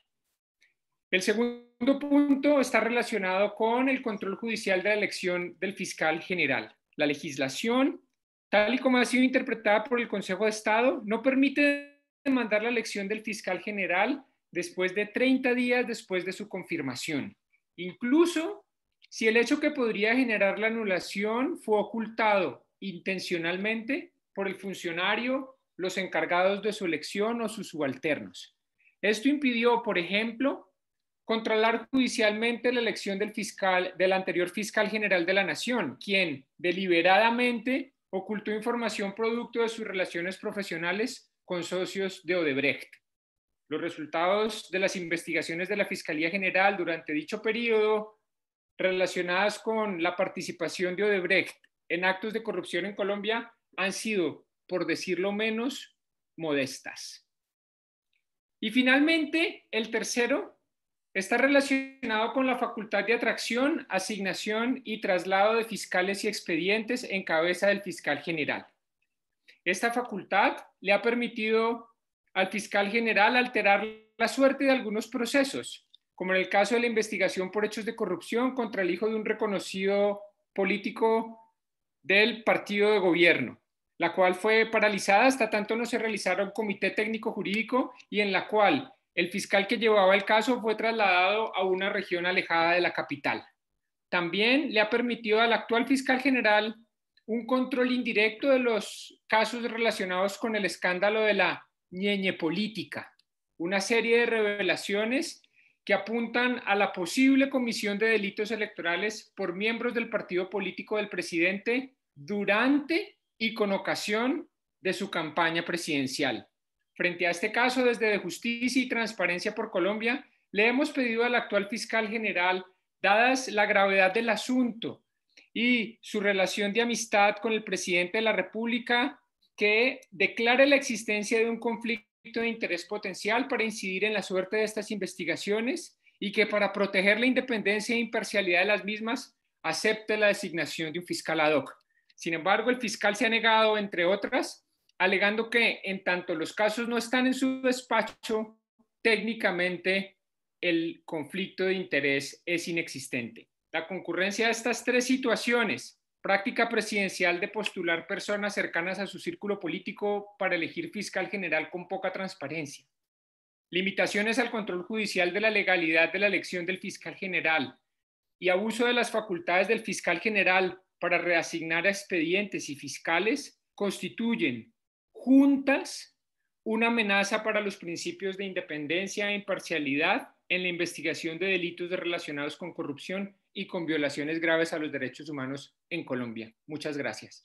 El segundo punto está relacionado con el control judicial de la elección del fiscal general. La legislación, tal y como ha sido interpretada por el Consejo de Estado, no permite demandar la elección del fiscal general después de 30 días después de su confirmación, incluso si el hecho que podría generar la anulación fue ocultado intencionalmente por el funcionario, los encargados de su elección o sus subalternos. Esto impidió, por ejemplo, controlar judicialmente la elección del anterior fiscal general de la Nación, quien deliberadamente ocultó información producto de sus relaciones profesionales con socios de Odebrecht. Los resultados de las investigaciones de la Fiscalía General durante dicho periodo relacionadas con la participación de Odebrecht en actos de corrupción en Colombia han sido, por decirlo menos, modestas. Y finalmente, el tercero está relacionado con la facultad de atracción, asignación y traslado de fiscales y expedientes en cabeza del fiscal general. Esta facultad le ha permitido al fiscal general alterar la suerte de algunos procesos, como en el caso de la investigación por hechos de corrupción contra el hijo de un reconocido político del partido de gobierno, la cual fue paralizada hasta tanto no se realizara un comité técnico jurídico y en la cual el fiscal que llevaba el caso fue trasladado a una región alejada de la capital. También le ha permitido al actual fiscal general un control indirecto de los casos relacionados con el escándalo de la ñeñe política, una serie de revelaciones que apuntan a la posible comisión de delitos electorales por miembros del partido político del presidente durante y con ocasión de su campaña presidencial. Frente a este caso, desde Justicia y Transparencia por Colombia, le hemos pedido al actual fiscal general, dadas la gravedad del asunto y su relación de amistad con el presidente de la República, que declare la existencia de un conflicto de interés potencial para incidir en la suerte de estas investigaciones y que para proteger la independencia e imparcialidad de las mismas acepte la designación de un fiscal ad hoc. Sin embargo, el fiscal se ha negado, entre otras, alegando que en tanto los casos no están en su despacho, técnicamente el conflicto de interés es inexistente. La concurrencia de estas tres situaciones, práctica presidencial de postular personas cercanas a su círculo político para elegir fiscal general con poca transparencia, limitaciones al control judicial de la legalidad de la elección del fiscal general y abuso de las facultades del fiscal general para reasignar a expedientes y fiscales, constituyen juntas una amenaza para los principios de independencia e imparcialidad en la investigación de delitos relacionados con corrupción y con violaciones graves a los derechos humanos en Colombia. Muchas gracias.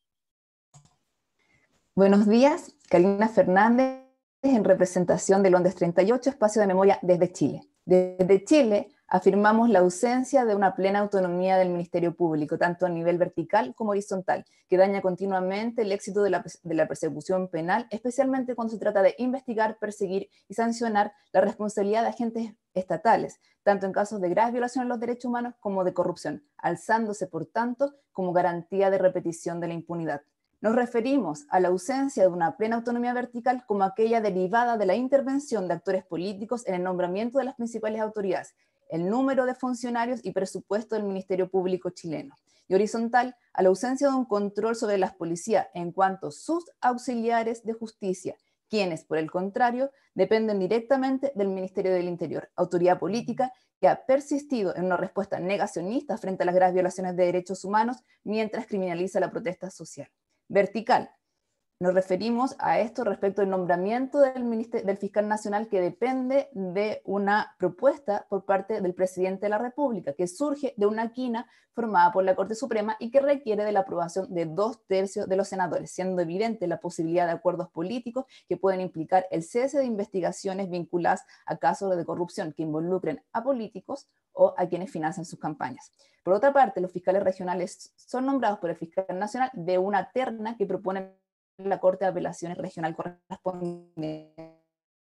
Buenos días, Carolina Fernández, en representación del Ondes 38, Espacio de Memoria desde Chile. Desde Chile afirmamos la ausencia de una plena autonomía del Ministerio Público, tanto a nivel vertical como horizontal, que daña continuamente el éxito de la persecución penal, especialmente cuando se trata de investigar, perseguir y sancionar la responsabilidad de agentes estatales, tanto en casos de graves violaciones a los derechos humanos como de corrupción, alzándose, por tanto, como garantía de repetición de la impunidad. Nos referimos a la ausencia de una plena autonomía vertical como aquella derivada de la intervención de actores políticos en el nombramiento de las principales autoridades, el número de funcionarios y presupuesto del Ministerio Público chileno, y horizontal a la ausencia de un control sobre las policías en cuanto a sus auxiliares de justicia, quienes, por el contrario, dependen directamente del Ministerio del Interior, autoridad política que ha persistido en una respuesta negacionista frente a las graves violaciones de derechos humanos mientras criminaliza la protesta social. Vertical. Nos referimos a esto respecto del nombramiento del fiscal nacional, que depende de una propuesta por parte del presidente de la República, que surge de una quina formada por la Corte Suprema y que requiere de la aprobación de 2/3 de los senadores, siendo evidente la posibilidad de acuerdos políticos que pueden implicar el cese de investigaciones vinculadas a casos de corrupción que involucren a políticos o a quienes financian sus campañas. Por otra parte, los fiscales regionales son nombrados por el fiscal nacional de una terna que propone la Corte de Apelaciones Regional correspondiente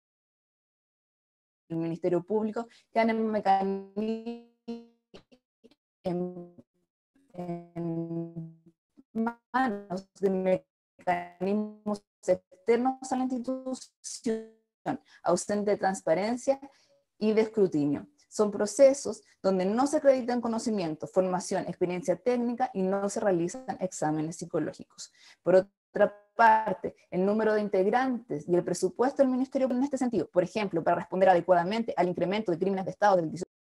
al Ministerio Público, que han en manos de mecanismos externos a la institución, ausente de transparencia y de escrutinio. Son procesos donde no se acreditan conocimiento, formación, experiencia técnica y no se realizan exámenes psicológicos. Por otra parte, el número de integrantes y el presupuesto del Ministerio en este sentido, por ejemplo, para responder adecuadamente al incremento de crímenes de Estado del 18%.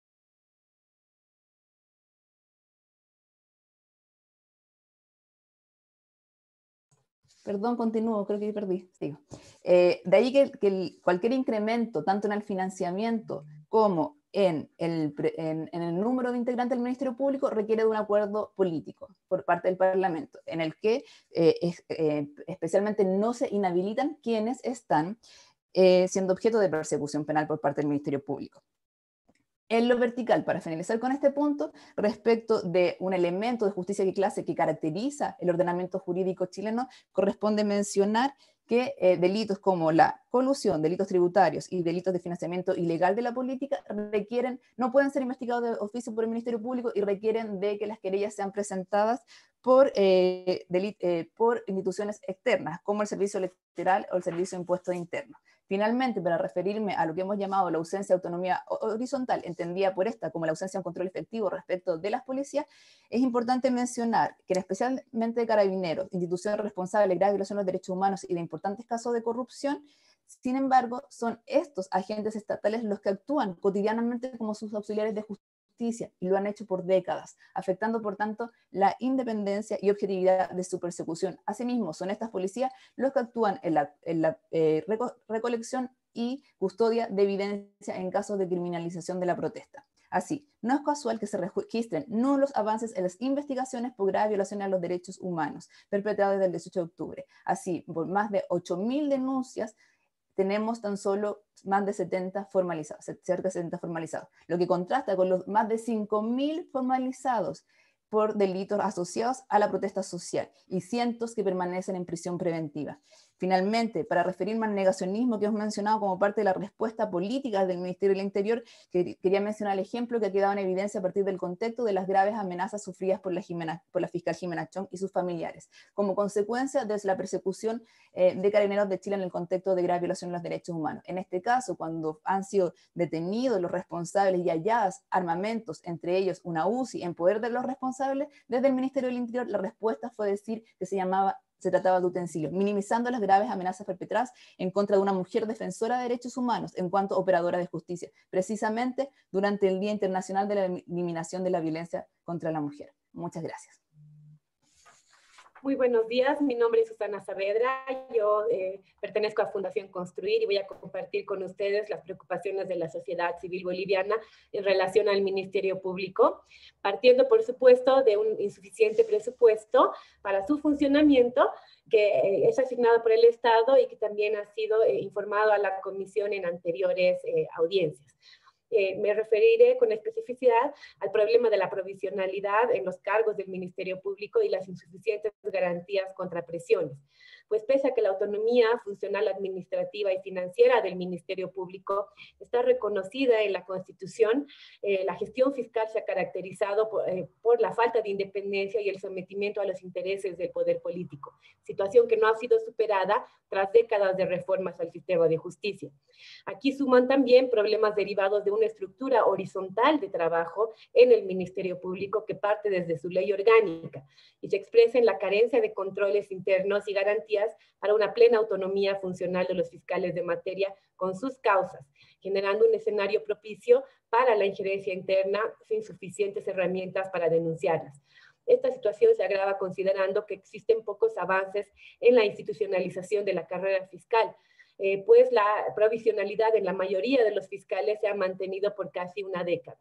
Perdón, continúo, creo que perdí. Sigo. De ahí que cualquier incremento, tanto en el financiamiento como en el número de integrantes del Ministerio Público, requiere de un acuerdo político por parte del Parlamento, en el que especialmente no se inhabilitan quienes están siendo objeto de persecución penal por parte del Ministerio Público. En lo vertical, para finalizar con este punto, respecto de un elemento de justicia y clase que caracteriza el ordenamiento jurídico chileno, corresponde mencionar que delitos como la colusión, delitos tributarios y delitos de financiamiento ilegal de la política no pueden ser investigados de oficio por el Ministerio Público y requieren de que las querellas sean presentadas por instituciones externas, como el Servicio Electoral o el Servicio de Impuestos Internos. Finalmente, para referirme a lo que hemos llamado la ausencia de autonomía horizontal, entendida por esta como la ausencia de un control efectivo respecto de las policías, es importante mencionar que especialmente de Carabineros, instituciones responsables de graves violaciones de los derechos humanos y de importantes casos de corrupción, sin embargo, son estos agentes estatales los que actúan cotidianamente como sus auxiliares de justicia, y lo han hecho por décadas, afectando por tanto la independencia y objetividad de su persecución. Asimismo, son estas policías los que actúan en la recolección, y custodia de evidencia en casos de criminalización de la protesta. Así, no es casual que se registren nulos avances en las investigaciones por graves violaciones a los derechos humanos perpetradas desde el 18 de octubre. Así, por más de 8.000 denuncias, tenemos tan solo más de 70 formalizados, cerca de 70 formalizados, lo que contrasta con los más de 5.000 formalizados por delitos asociados a la protesta social y cientos que permanecen en prisión preventiva. Finalmente, para referirme al negacionismo que hemos mencionado como parte de la respuesta política del Ministerio del Interior, quería mencionar el ejemplo que ha quedado en evidencia a partir del contexto de las graves amenazas sufridas por la fiscal Jimena Chong y sus familiares, como consecuencia de la persecución de Carabineros de Chile en el contexto de grave violación de los derechos humanos. En este caso, cuando han sido detenidos los responsables y hallados armamentos, entre ellos una UCI, en poder de los responsables, desde el Ministerio del Interior la respuesta fue decir que se trataba de utensilios, minimizando las graves amenazas perpetradas en contra de una mujer defensora de derechos humanos en cuanto operadora de justicia, precisamente durante el Día Internacional de la Eliminación de la Violencia contra la Mujer. Muchas gracias. Muy buenos días, mi nombre es Susana Saavedra, yo pertenezco a Fundación Construir y voy a compartir con ustedes las preocupaciones de la sociedad civil boliviana en relación al Ministerio Público, partiendo por supuesto de un insuficiente presupuesto para su funcionamiento que es asignado por el Estado y que también ha sido informado a la Comisión en anteriores audiencias. Me referiré con especificidad al problema de la provisionalidad en los cargos del Ministerio Público y las insuficientes garantías contra presiones. Pues pese a que la autonomía funcional administrativa y financiera del Ministerio Público está reconocida en la Constitución, la gestión fiscal se ha caracterizado por la falta de independencia y el sometimiento a los intereses del poder político, situación que no ha sido superada tras décadas de reformas al sistema de justicia. Aquí suman también problemas derivados de una estructura horizontal de trabajo en el Ministerio Público que parte desde su ley orgánica y se expresa en la carencia de controles internos y garantías para una plena autonomía funcional de los fiscales de materia con sus causas, generando un escenario propicio para la injerencia interna sin suficientes herramientas para denunciarlas. Esta situación se agrava considerando que existen pocos avances en la institucionalización de la carrera fiscal, pues la provisionalidad en la mayoría de los fiscales se ha mantenido por casi una década.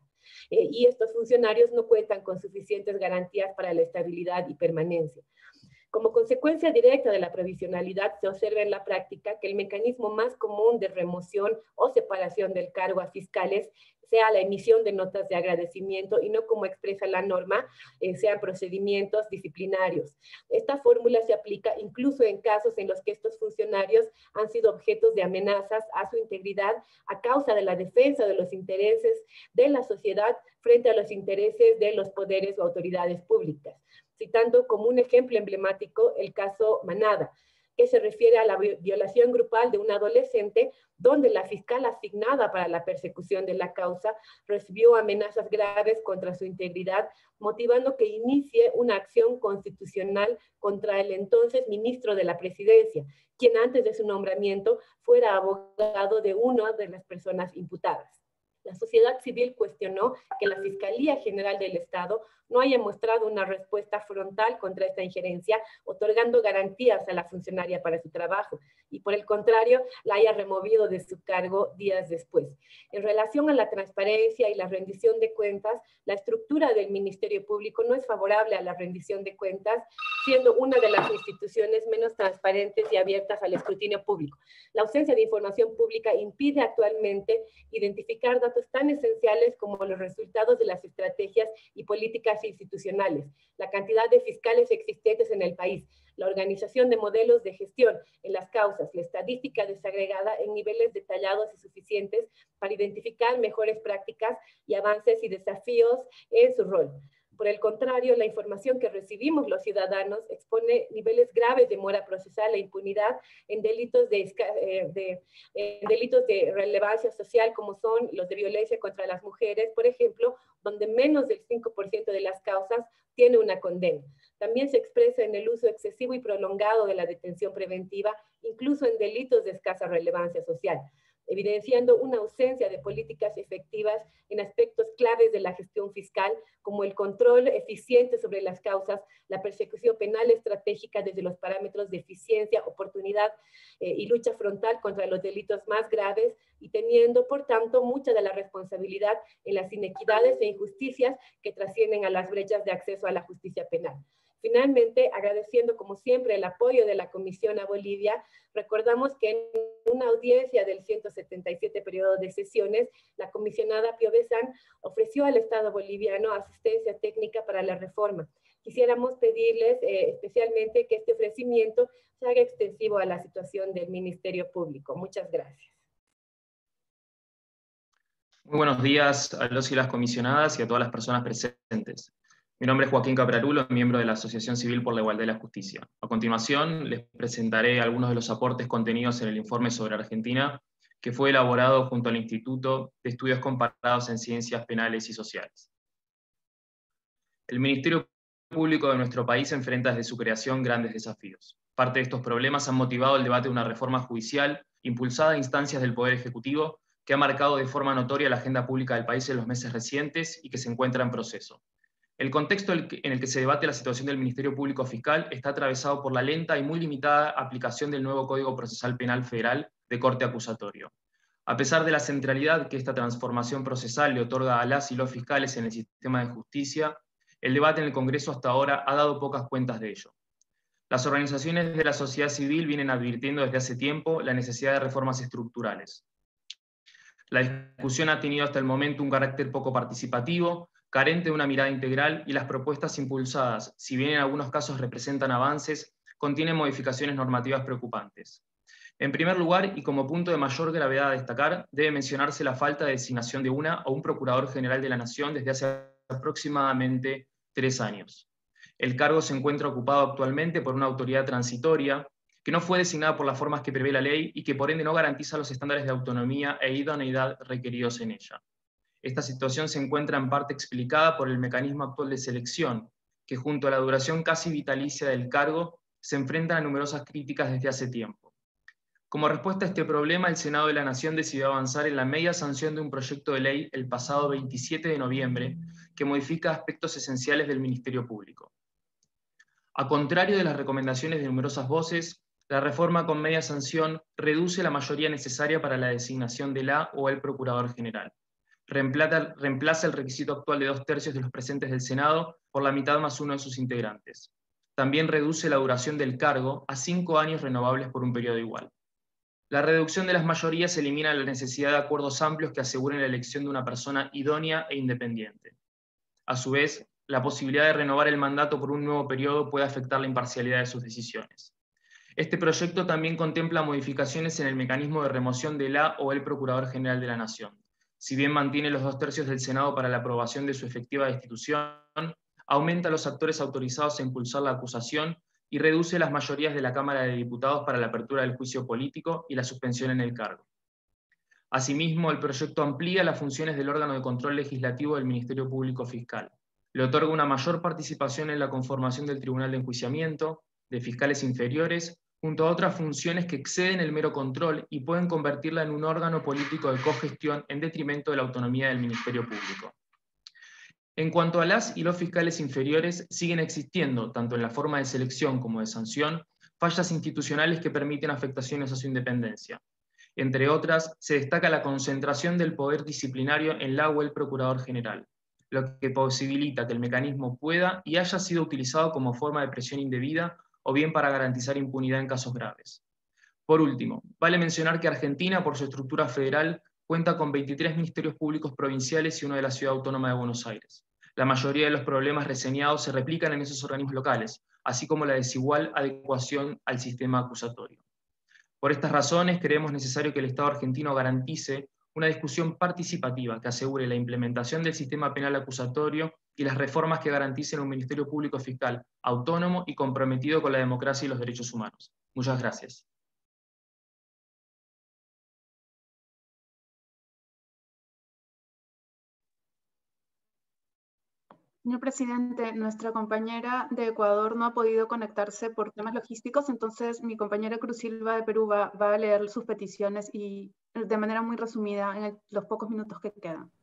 Y estos funcionarios no cuentan con suficientes garantías para la estabilidad y permanencia. Como consecuencia directa de la provisionalidad, se observa en la práctica que el mecanismo más común de remoción o separación del cargo a fiscales sea la emisión de notas de agradecimiento y no como expresa la norma, sean procedimientos disciplinarios. Esta fórmula se aplica incluso en casos en los que estos funcionarios han sido objetos de amenazas a su integridad a causa de la defensa de los intereses de la sociedad frente a los intereses de los poderes o autoridades públicas, citando como un ejemplo emblemático el caso Manada, que se refiere a la violación grupal de un adolescente donde la fiscal asignada para la persecución de la causa recibió amenazas graves contra su integridad, motivando que inicie una acción constitucional contra el entonces ministro de la Presidencia, quien antes de su nombramiento fuera abogado de una de las personas imputadas. La sociedad civil cuestionó que la Fiscalía General del Estado no haya mostrado una respuesta frontal contra esta injerencia, otorgando garantías a la funcionaria para su trabajo, y por el contrario, la haya removido de su cargo días después. En relación a la transparencia y la rendición de cuentas, la estructura del Ministerio Público no es favorable a la rendición de cuentas, siendo una de las instituciones menos transparentes y abiertas al escrutinio público. La ausencia de información pública impide actualmente identificar datos tan esenciales como los resultados de las estrategias y políticas institucionales, la cantidad de fiscales existentes en el país, la organización de modelos de gestión en las causas, la estadística desagregada en niveles detallados y suficientes para identificar mejores prácticas y avances y desafíos en su rol. Por el contrario, la información que recibimos los ciudadanos expone niveles graves de mora procesal e impunidad en delitos de relevancia social, como son los de violencia contra las mujeres, por ejemplo, donde menos del 5% de las causas tiene una condena. También se expresa en el uso excesivo y prolongado de la detención preventiva, incluso en delitos de escasa relevancia social. evidenciando una ausencia de políticas efectivas en aspectos claves de la gestión fiscal, como el control eficiente sobre las causas, la persecución penal estratégica desde los parámetros de eficiencia, oportunidad y lucha frontal contra los delitos más graves, y teniendo, por tanto, mucha de la responsabilidad en las inequidades e injusticias que trascienden a las brechas de acceso a la justicia penal. Finalmente, agradeciendo como siempre el apoyo de la Comisión a Bolivia, recordamos que en una audiencia del 177 periodo de sesiones, la comisionada Pio Besán ofreció al Estado boliviano asistencia técnica para la reforma. Quisiéramos pedirles especialmente que este ofrecimiento se haga extensivo a la situación del Ministerio Público. Muchas gracias. Muy buenos días a los y las comisionadas y a todas las personas presentes. Mi nombre es Joaquín Caprarulo, miembro de la Asociación Civil por la Igualdad y la Justicia. A continuación, les presentaré algunos de los aportes contenidos en el informe sobre Argentina, que fue elaborado junto al Instituto de Estudios Comparados en Ciencias Penales y Sociales. El Ministerio Público de nuestro país enfrenta desde su creación grandes desafíos. Parte de estos problemas han motivado el debate de una reforma judicial impulsada a instancias del Poder Ejecutivo, que ha marcado de forma notoria la agenda pública del país en los meses recientes y que se encuentra en proceso. El contexto en el que se debate la situación del Ministerio Público Fiscal está atravesado por la lenta y muy limitada aplicación del nuevo Código Procesal Penal Federal de corte acusatorio. A pesar de la centralidad que esta transformación procesal le otorga a las y los fiscales en el sistema de justicia, el debate en el Congreso hasta ahora ha dado pocas cuentas de ello. Las organizaciones de la sociedad civil vienen advirtiendo desde hace tiempo la necesidad de reformas estructurales. La discusión ha tenido hasta el momento un carácter poco participativo, carente de una mirada integral, y las propuestas impulsadas, si bien en algunos casos representan avances, contienen modificaciones normativas preocupantes. En primer lugar, y como punto de mayor gravedad a destacar, debe mencionarse la falta de designación de una o un Procurador General de la Nación desde hace aproximadamente 3 años. El cargo se encuentra ocupado actualmente por una autoridad transitoria, que no fue designada por las formas que prevé la ley y que por ende no garantiza los estándares de autonomía e idoneidad requeridos en ella. Esta situación se encuentra en parte explicada por el mecanismo actual de selección, que junto a la duración casi vitalicia del cargo, se enfrenta a numerosas críticas desde hace tiempo. Como respuesta a este problema, el Senado de la Nación decidió avanzar en la media sanción de un proyecto de ley el pasado 27 de noviembre, que modifica aspectos esenciales del Ministerio Público. A contrario de las recomendaciones de numerosas voces, la reforma con media sanción reduce la mayoría necesaria para la designación de la o el Procurador General. Reemplaza el requisito actual de 2/3 de los presentes del Senado por la mitad más uno de sus integrantes. También reduce la duración del cargo a 5 años renovables por un periodo igual. La reducción de las mayorías elimina la necesidad de acuerdos amplios que aseguren la elección de una persona idónea e independiente. A su vez, la posibilidad de renovar el mandato por un nuevo periodo puede afectar la imparcialidad de sus decisiones. Este proyecto también contempla modificaciones en el mecanismo de remoción de la o el Procurador General de la Nación. Si bien mantiene los 2/3 del Senado para la aprobación de su efectiva destitución, aumenta los actores autorizados a impulsar la acusación y reduce las mayorías de la Cámara de Diputados para la apertura del juicio político y la suspensión en el cargo. Asimismo, el proyecto amplía las funciones del órgano de control legislativo del Ministerio Público Fiscal. Le otorga una mayor participación en la conformación del Tribunal de Enjuiciamiento, de fiscales inferiores, junto a otras funciones que exceden el mero control y pueden convertirla en un órgano político de cogestión en detrimento de la autonomía del Ministerio Público. En cuanto a las y los fiscales inferiores, siguen existiendo, tanto en la forma de selección como de sanción, fallas institucionales que permiten afectaciones a su independencia. Entre otras, se destaca la concentración del poder disciplinario en la o el Procurador General, lo que posibilita que el mecanismo pueda y haya sido utilizado como forma de presión indebida o bien para garantizar impunidad en casos graves. Por último, vale mencionar que Argentina, por su estructura federal, cuenta con 23 ministerios públicos provinciales y uno de la Ciudad Autónoma de Buenos Aires. La mayoría de los problemas reseñados se replican en esos organismos locales, así como la desigual adecuación al sistema acusatorio. Por estas razones, creemos necesario que el Estado argentino garantice una discusión participativa que asegure la implementación del sistema penal acusatorio y las reformas que garanticen un Ministerio Público Fiscal autónomo y comprometido con la democracia y los derechos humanos. Muchas gracias. Señor presidente, nuestra compañera de Ecuador no ha podido conectarse por temas logísticos, entonces mi compañera Cruz Silva de Perú va a leer sus peticiones y de manera muy resumida en los pocos minutos que quedan.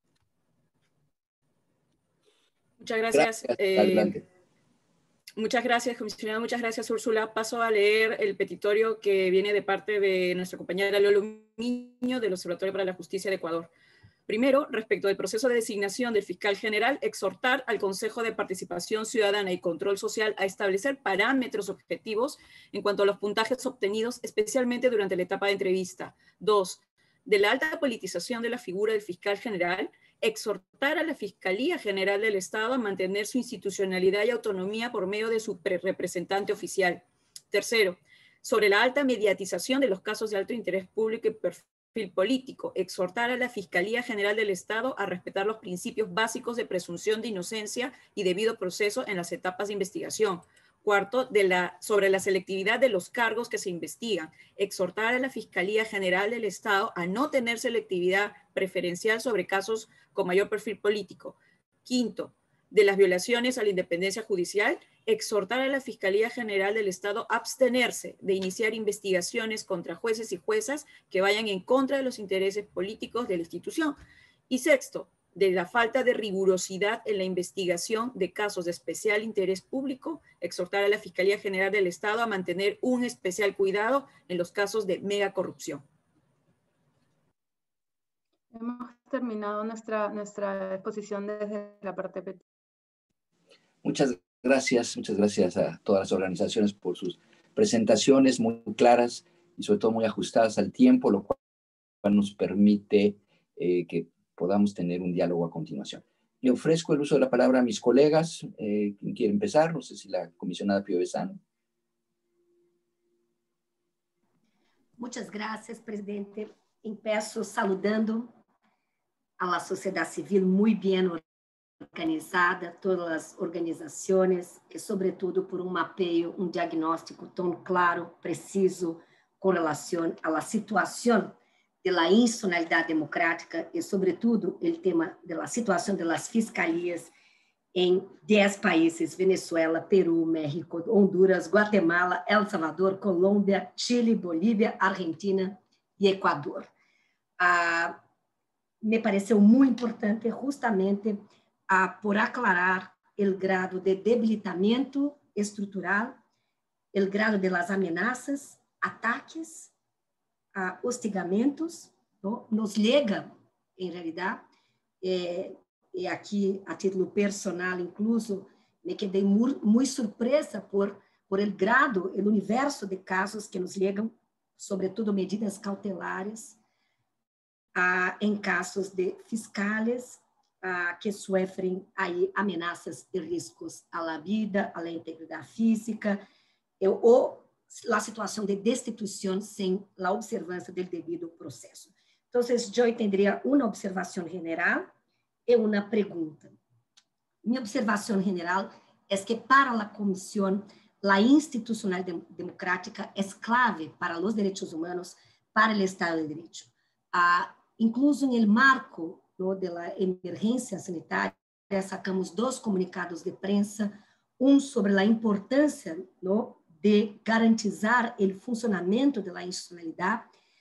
Muchas gracias. Adelante. Muchas gracias, comisionada. Muchas gracias, Úrsula. Paso a leer el petitorio que viene de parte de nuestra compañera Lolo Miño del Observatorio para la Justicia de Ecuador. Primero, respecto del proceso de designación del fiscal general, exhortar al Consejo de Participación Ciudadana y Control Social a establecer parámetros objetivos en cuanto a los puntajes obtenidos, especialmente durante la etapa de entrevista. Dos, de la alta politización de la figura del fiscal general, exhortar a la Fiscalía General del Estado a mantener su institucionalidad y autonomía por medio de su representante oficial. Tercero, sobre la alta mediatización de los casos de alto interés público y perfil político, exhortar a la Fiscalía General del Estado a respetar los principios básicos de presunción de inocencia y debido proceso en las etapas de investigación. Cuarto, sobre la selectividad de los cargos que se investigan, exhortar a la Fiscalía General del Estado a no tener selectividad preferencial sobre casos con mayor perfil político. Quinto, de las violaciones a la independencia judicial, exhortar a la Fiscalía General del Estado a abstenerse de iniciar investigaciones contra jueces y juezas que vayan en contra de los intereses políticos de la institución. Y sexto, de la falta de rigurosidad en la investigación de casos de especial interés público, exhortar a la Fiscalía General del Estado a mantener un especial cuidado en los casos de megacorrupción. Hemos terminado nuestra exposición desde la parte PT. Muchas gracias a todas las organizaciones por sus presentaciones muy claras y sobre todo muy ajustadas al tiempo, lo cual nos permite que podamos tener un diálogo a continuación. Le ofrezco el uso de la palabra a mis colegas. ¿Quién quiere empezar? No sé si la comisionada Piovesan. Muchas gracias, presidente. Empiezo saludando a la sociedad civil muy bien organizada, todas las organizaciones, y sobre todo por un mapeo, un diagnóstico tan claro, preciso, con relación a la situación de la institucionalidad democrática y sobre todo el tema de la situación de las fiscalías en 10 países, Venezuela, Perú, México, Honduras, Guatemala, El Salvador, Colombia, Chile, Bolivia, Argentina y Ecuador. Me pareceu muy importante justamente por aclarar el grado de debilitamiento estructural, el grado de las amenazas, ataques, hostigamientos, ¿no? Nos llega, en realidad, y aquí a título personal incluso, me quedé muy surpresa por el grado, el universo de casos que nos llegan, sobretudo medidas cautelares, em casos de fiscales que sofrem aí ameaças e riscos à vida, à integridade física, ou a situação de destituição sem a observância do devido processo. Então, eu teria uma observação geral e uma pergunta. Minha observação geral é que para a comissão, a institucionalidade democrática é clave para os direitos humanos, para o Estado de Direito. Incluso no marco da emergência sanitária, sacamos 2 comunicados de prensa, um sobre a importância de garantizar o funcionamento da institucionalidade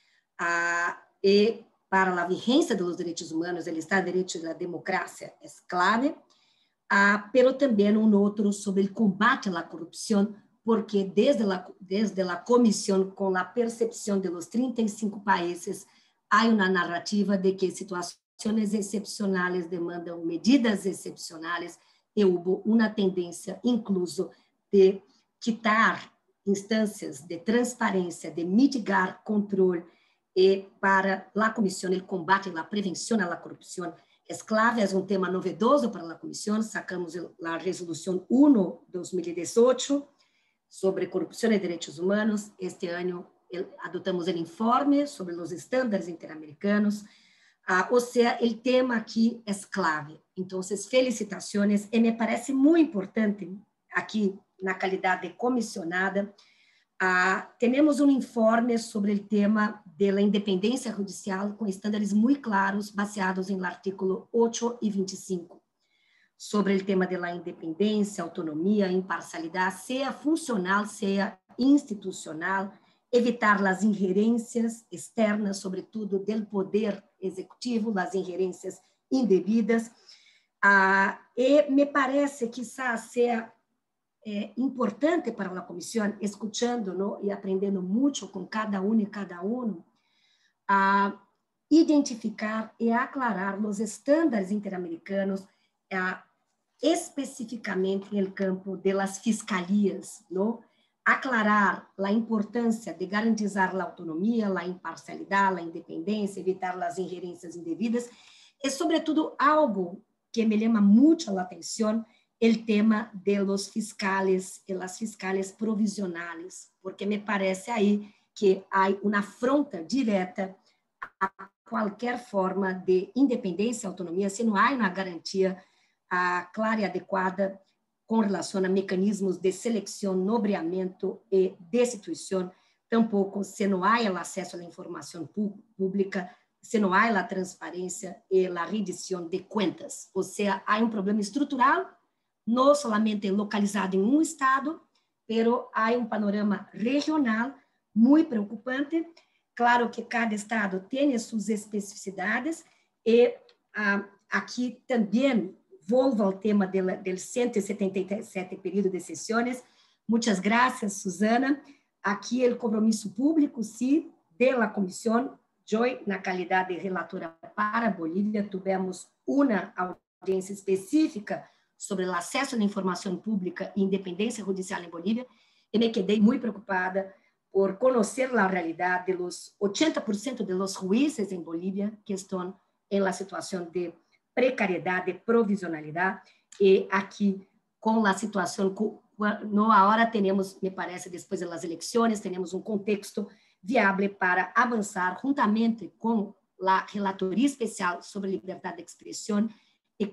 e para a vigência dos direitos humanos, o Estado de Direito e da democracia é clave, pero também outro sobre o combate à corrupção, porque desde a comissão, com a percepção de los 35 países, há uma narrativa de que situações excepcionais demandam medidas excepcionais e houve uma tendência, incluso, de quitar instâncias de transparência, de mitigar controle e para a comissão, o combate e a prevenção à corrupção é clave, é um tema novedoso para a comissão, sacamos a resolução 1/2018 sobre corrupção e direitos humanos, este ano adotamos o informe sobre os estándares interamericanos, ou seja, o tema aqui é clave. Então, felicitações, e me parece muito importante, aqui, na qualidade de comissionada, temos um informe sobre o tema da independência judicial, com estándares muito claros, baseados no artículo 8 e 25. sobre el tema de la independencia, autonomía, imparcialidad, sea funcional, sea institucional, evitar las injerencias externas, sobretudo del poder executivo, las injerencias indevidas. E me parece quizás sea importante para a comissão, escutando, ¿no? E aprendendo muito com cada um e cada um, identificar e aclarar os estándares interamericanos, especificamente no campo das fiscalias, ¿no? Aclarar a importância de garantizar a autonomia, a imparcialidade, a independência, evitar as ingerências indevidas, e, sobretudo, algo que me chama muito a atenção, o tema de los fiscales e las fiscales provisionales, porque me parece aí que há uma afronta direta a qualquer forma de independência e autonomia, se não há uma garantia clara e adequada com relação a mecanismos de seleção, nobreamento e destituição, tampouco se não há o acesso à informação pública, se não há a transparência e a rendição de contas. Ou seja, há um problema estrutural, não somente localizado em um estado, pero há um panorama regional muito preocupante. Claro que cada estado tem suas especificidades e aqui também volvo ao tema do 177 período de sessões. Muitas graças, Susana. Aqui o compromisso público, sim, da comissão. Eu, na qualidade de relatora para a Bolívia, tivemos uma audiência específica sobre o acesso à informação pública e independência judicial em Bolívia, e me quedei muito preocupada por conhecer a realidade dos 80% dos juízes em Bolívia que estão em la situação de precariedade, de provisionalidade, e aqui com a situação, no agora temos, me parece, depois das eleições, temos um contexto viável para avançar juntamente com a relatoria especial sobre liberdade de expressão e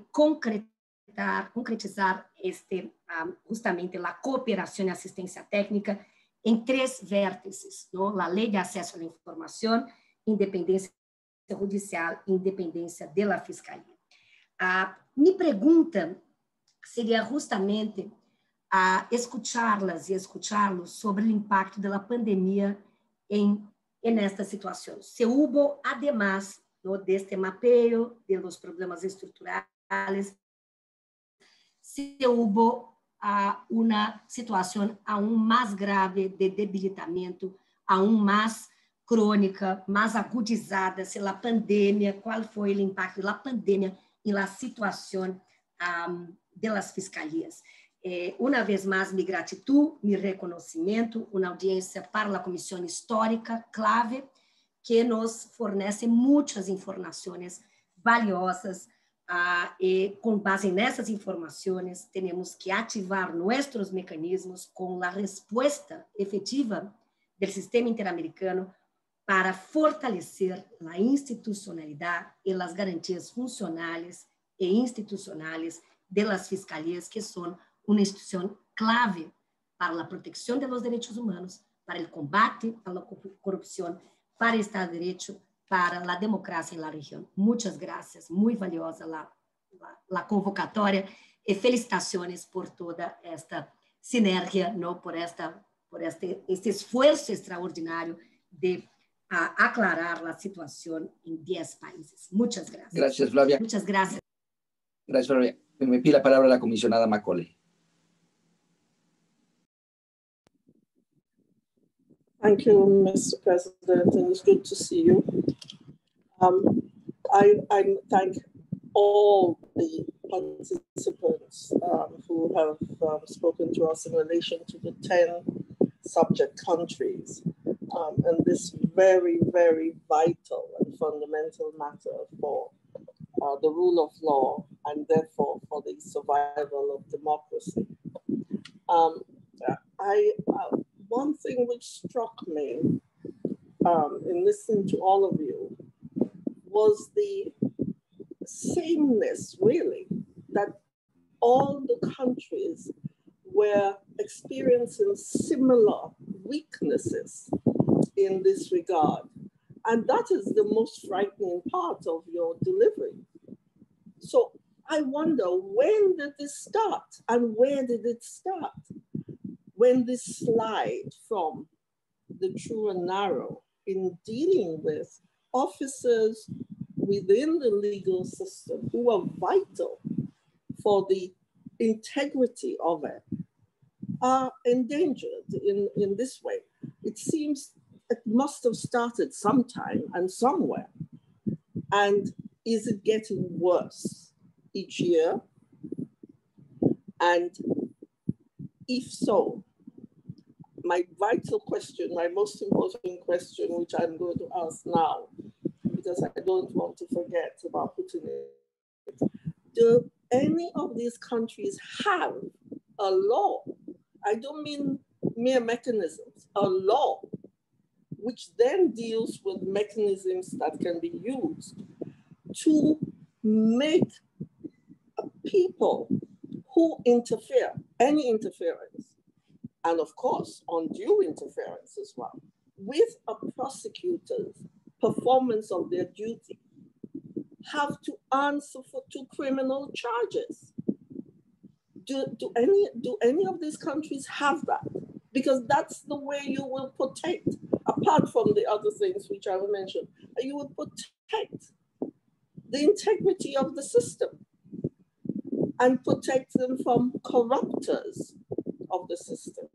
concretizar justamente a cooperação e assistência técnica em 3 vértices, não? A lei de acesso à informação, independência judicial e independência da fiscalia. Minha pergunta seria justamente escuchá-las e escuchá-los sobre o impacto da pandemia em esta situação. Se houve, además, ¿no?, deste mapeio de los problemas estruturais, se houve uma situação aún mais grave de debilitamento, aún mais crônica, mais agudizada, se a pandemia, qual foi o impacto da pandemia na situação das fiscalias. Uma vez mais, minha gratidão, meu reconhecimento, uma audiência para a comissão histórica clave, que nos fornece muitas informações valiosas, e com base nessas informações, temos que ativar nossos mecanismos com a resposta efetiva do sistema interamericano para fortalecer a institucionalidade e as garantias funcionais e institucionais das fiscalias, que são uma instituição clave para a proteção dos direitos humanos, para o combate à corrupção, para o Estado de Direito, para a democracia na região. Muitas graças, muito valiosa a convocatória, e felicitações por toda esta sinergia, não, por este esforço extraordinário de aclarar a situação em 10 países. Muitas graças. Gracias, Flavia. Muchas gracias. Gracias, Flavia. Me pide la palabra la comisionada Macaulay. Thank you, Mr. President, and it's good to see you. I thank all the participants who have spoken to us in relation to the 10 subject countries and this very, very vital and fundamental matter for the rule of law and therefore for the survival of democracy. One thing which struck me in listening to all of you was the sameness, really, that all the countries were experiencing similar weaknesses in this regard. And that is the most frightening part of your delivery. So I wonder, when did this start and where did it start? When this slide from the true and narrow in dealing with officers within the legal system who are vital for the integrity of it are endangered in this way. It seems it must have started sometime and somewhere. And is it getting worse each year? And if so, my vital question, my most important question, which I'm going to ask now, because I don't want to forget about putting it, do any of these countries have a law? I don't mean mere mechanisms, a law, which then deals with mechanisms that can be used to make people who interfere, any interference, and of course, undue interference as well, with a prosecutor's performance of their duty, have to answer to criminal charges. Do any of these countries have that? Because that's the way you will protect, apart from the other things which I will mention, you will protect the integrity of the system and protect them from corruptors of the system.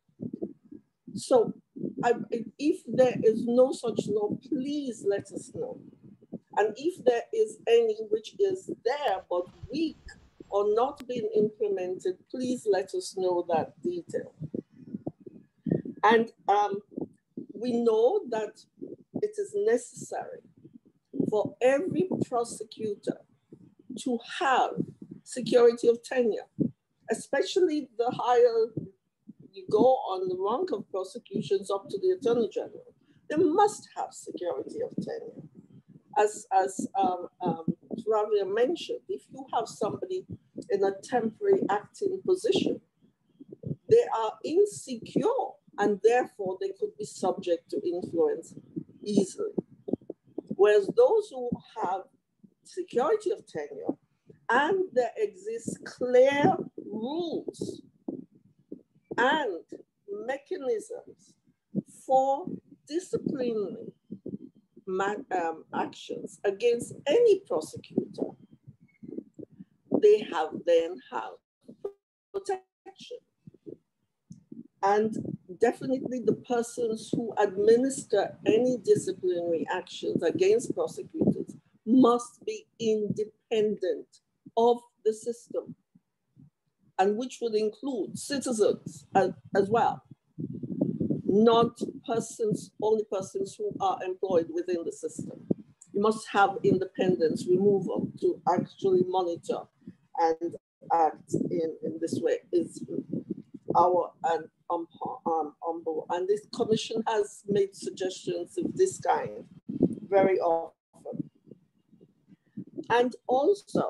So if there is no such law, please let us know. And if there is any which is there but weak or not being implemented, please let us know that detail. And we know that it is necessary for every prosecutor to have security of tenure, especially the higher you go on the rank of prosecutions up to the Attorney General. They must have security of tenure. As Flavia mentioned, if you have somebody in a temporary acting position, they are insecure and therefore they could be subject to influence easily. Whereas those who have security of tenure and there exists clear rules and mechanisms for disciplinary actions against any prosecutor, they then have protection. And definitely the persons who administer any disciplinary actions against prosecutors must be independent of the system, and which would include citizens as well, not only persons who are employed within the system. You must have independence removal to actually monitor and act in this way is our humble. And this commission has made suggestions of this kind very often. And also,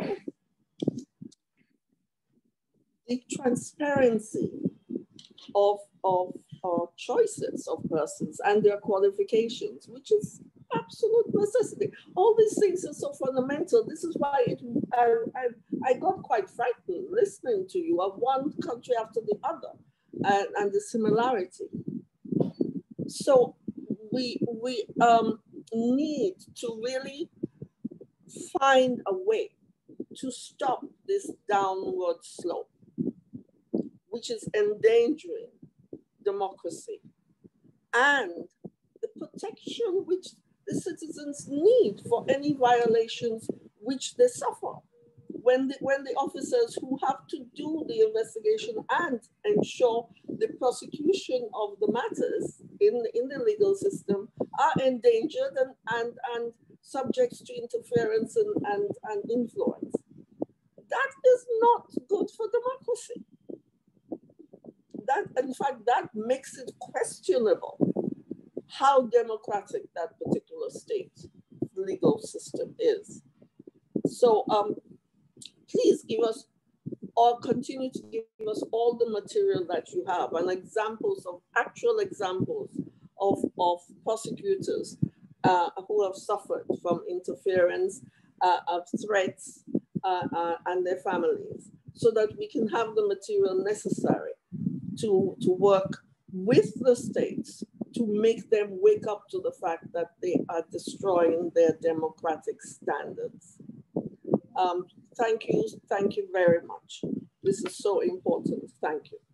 the transparency of choices of persons and their qualifications, which is absolute necessity. All these things are so fundamental. This is why I got quite frightened listening to you of one country after the other and the similarity. So we need to really find a way to stop this downward slope, which is endangering democracy and the protection which the citizens need for any violations which they suffer. When the officers who have to do the investigation and ensure the prosecution of the matters in the legal system are endangered and subject to interference and influence. That is not good for democracy. That, in fact, that makes it questionable how democratic that particular state legal system is. So please give us, or continue to give us all the material that you have and examples of, actual examples of prosecutors who have suffered from interference, of threats, and their families, so that we can have the material necessary to work with the states to make them wake up to the fact that they are destroying their democratic standards. Thank you very much. This is so important. Thank you.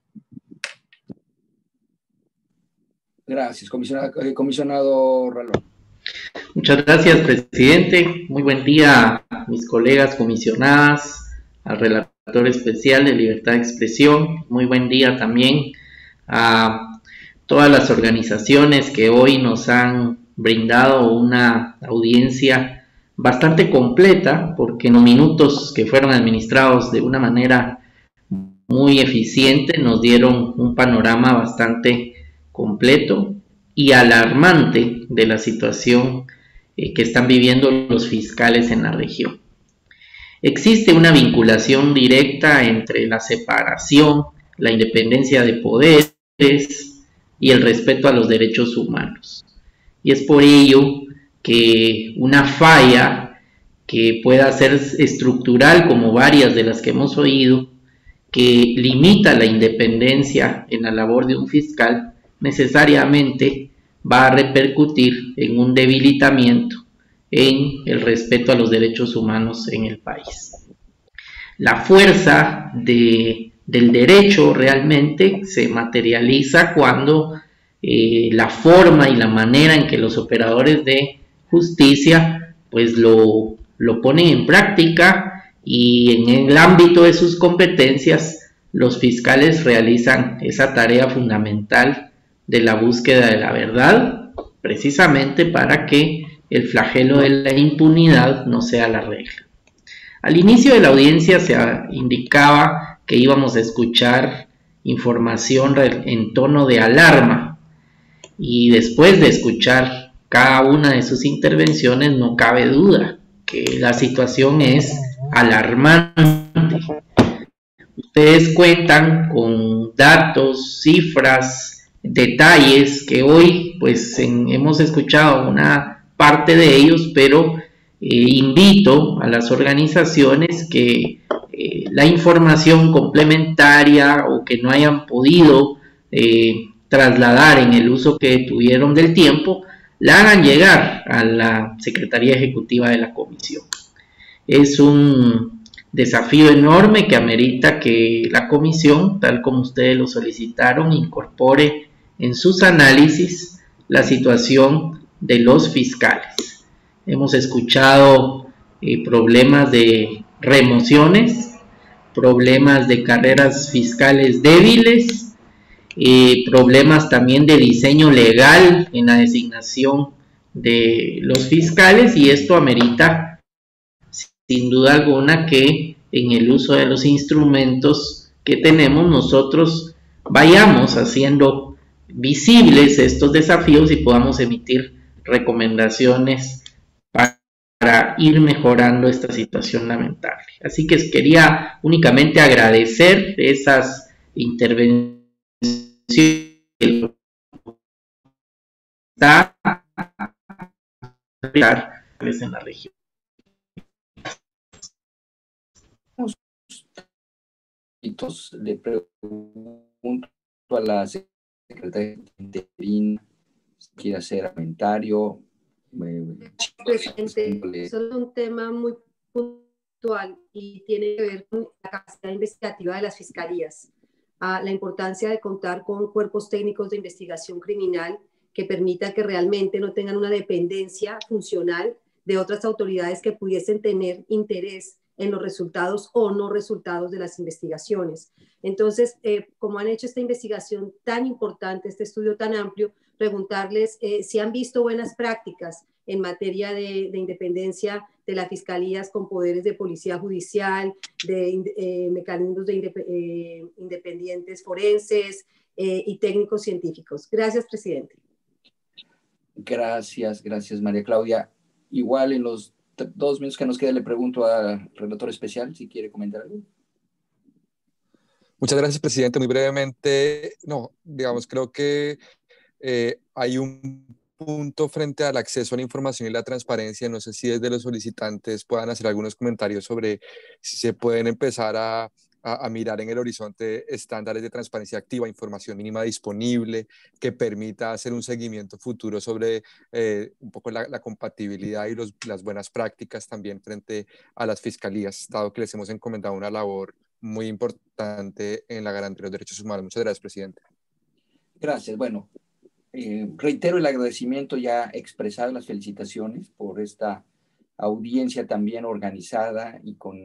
Gracias, comisionado Ralón. Muchas gracias, presidente. Muy buen día a mis colegas comisionadas, al relator especial de libertad de expresión. Muy buen día también a todas las organizaciones que hoy nos han brindado una audiencia bastante completa, porque en los minutos que fueron administrados de una manera muy eficiente nos dieron un panorama bastante completo y alarmante de la situación que están viviendo los fiscales en la región. Existe una vinculación directa entre la separación, la independencia de poderes y el respeto a los derechos humanos. Y es por ello que una falla que pueda ser estructural, como varias de las que hemos oído, que limita la independencia en la labor de un fiscal, necesariamente va a repercutir en un debilitamiento en el respeto a los derechos humanos en el país. La fuerza del derecho realmente se materializa cuando la forma y la manera en que los operadores de justicia pues lo ponen en práctica, y en el ámbito de sus competencias los fiscales realizan esa tarea fundamental de la búsqueda de la verdad, precisamente para que el flagelo de la impunidad no sea la regla. Al inicio de la audiencia se indicaba que íbamos a escuchar información en tono de alarma, y después de escuchar cada una de sus intervenciones no cabe duda que la situación es alarmante. Ustedes cuentan con datos, cifras, detalles que hoy pues hemos escuchado una parte de ellos, pero invito a las organizaciones que la información complementaria o que no hayan podido trasladar en el uso que tuvieron del tiempo, la hagan llegar a la Secretaría Ejecutiva de la Comisión. Es un desafío enorme que amerita que la Comisión, tal como ustedes lo solicitaron, incorpore en sus análisis la situación de los fiscales. Hemos escuchado problemas de remociones, problemas de carreras fiscales débiles, problemas también de diseño legal en la designación de los fiscales, y esto amerita sin duda alguna que en el uso de los instrumentos que tenemos nosotros vayamos haciendo visibles estos desafíos y podamos emitir recomendaciones para ir mejorando esta situación lamentable. Así que quería únicamente agradecer esas intervenciones en la región. Le pregunto a la secretaria interina si quiere hacer comentario. Presidente, solo un tema muy puntual y tiene que ver con la capacidad investigativa de las fiscalías. La importancia de contar con cuerpos técnicos de investigación criminal que permita que realmente no tengan una dependencia funcional de otras autoridades que pudiesen tener interés en los resultados o no resultados de las investigaciones. Entonces, como han hecho esta investigación tan importante, este estudio tan amplio, preguntarles si han visto buenas prácticas en materia de independencia de las fiscalías con poderes de policía judicial, de mecanismos independientes forenses y técnicos científicos. Gracias, presidente. Gracias María Claudia. Igual en los 2 minutos que nos queda le pregunto al relator especial si quiere comentar algo. Muchas gracias, presidente. Muy brevemente, no, digamos, creo que hay un punto frente al acceso a la información y la transparencia. No sé si desde los solicitantes puedan hacer algunos comentarios sobre si se pueden empezar a mirar en el horizonte estándares de transparencia activa, información mínima disponible, que permita hacer un seguimiento futuro sobre un poco la compatibilidad y las buenas prácticas también frente a las fiscalías, dado que les hemos encomendado una labor muy importante en la garantía de los derechos humanos. Muchas gracias, presidente. Gracias. Bueno, reitero el agradecimiento ya expresado, las felicitaciones por esta audiencia también organizada y con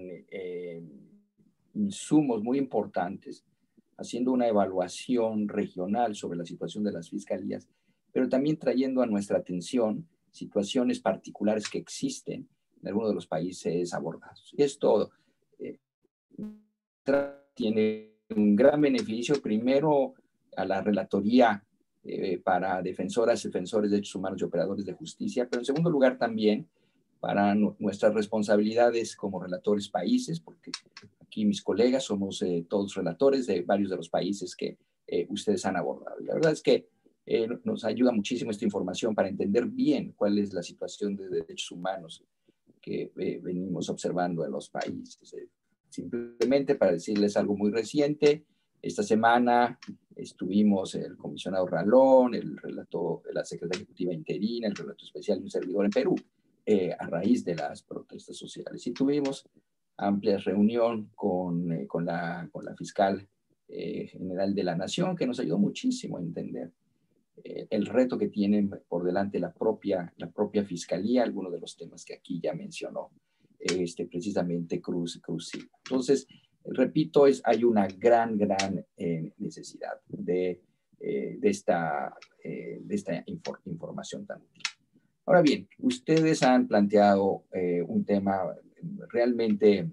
insumos muy importantes, haciendo una evaluación regional sobre la situación de las fiscalías, pero también trayendo a nuestra atención situaciones particulares que existen en algunos de los países abordados. Esto tiene un gran beneficio, primero, a la relatoría para defensoras, defensores de derechos humanos y operadores de justicia, pero en segundo lugar también para nuestras responsabilidades como relatores países, porque aquí mis colegas somos todos relatores de varios de los países que ustedes han abordado. Y la verdad es que nos ayuda muchísimo esta información para entender bien cuál es la situación de derechos humanos que venimos observando en los países. Simplemente para decirles algo muy reciente, esta semana estuvimos el comisionado Ralón, el relator de la Secretaría Ejecutiva Interina, el relator especial y un servidor en Perú, a raíz de las protestas sociales. Y tuvimos amplia reunión con la fiscal general de la Nación, que nos ayudó muchísimo a entender el reto que tiene por delante la propia fiscalía, algunos de los temas que aquí ya mencionó precisamente Cruz. Entonces, repito, hay una gran necesidad de esta información tan útil. Ahora bien, ustedes han planteado un tema realmente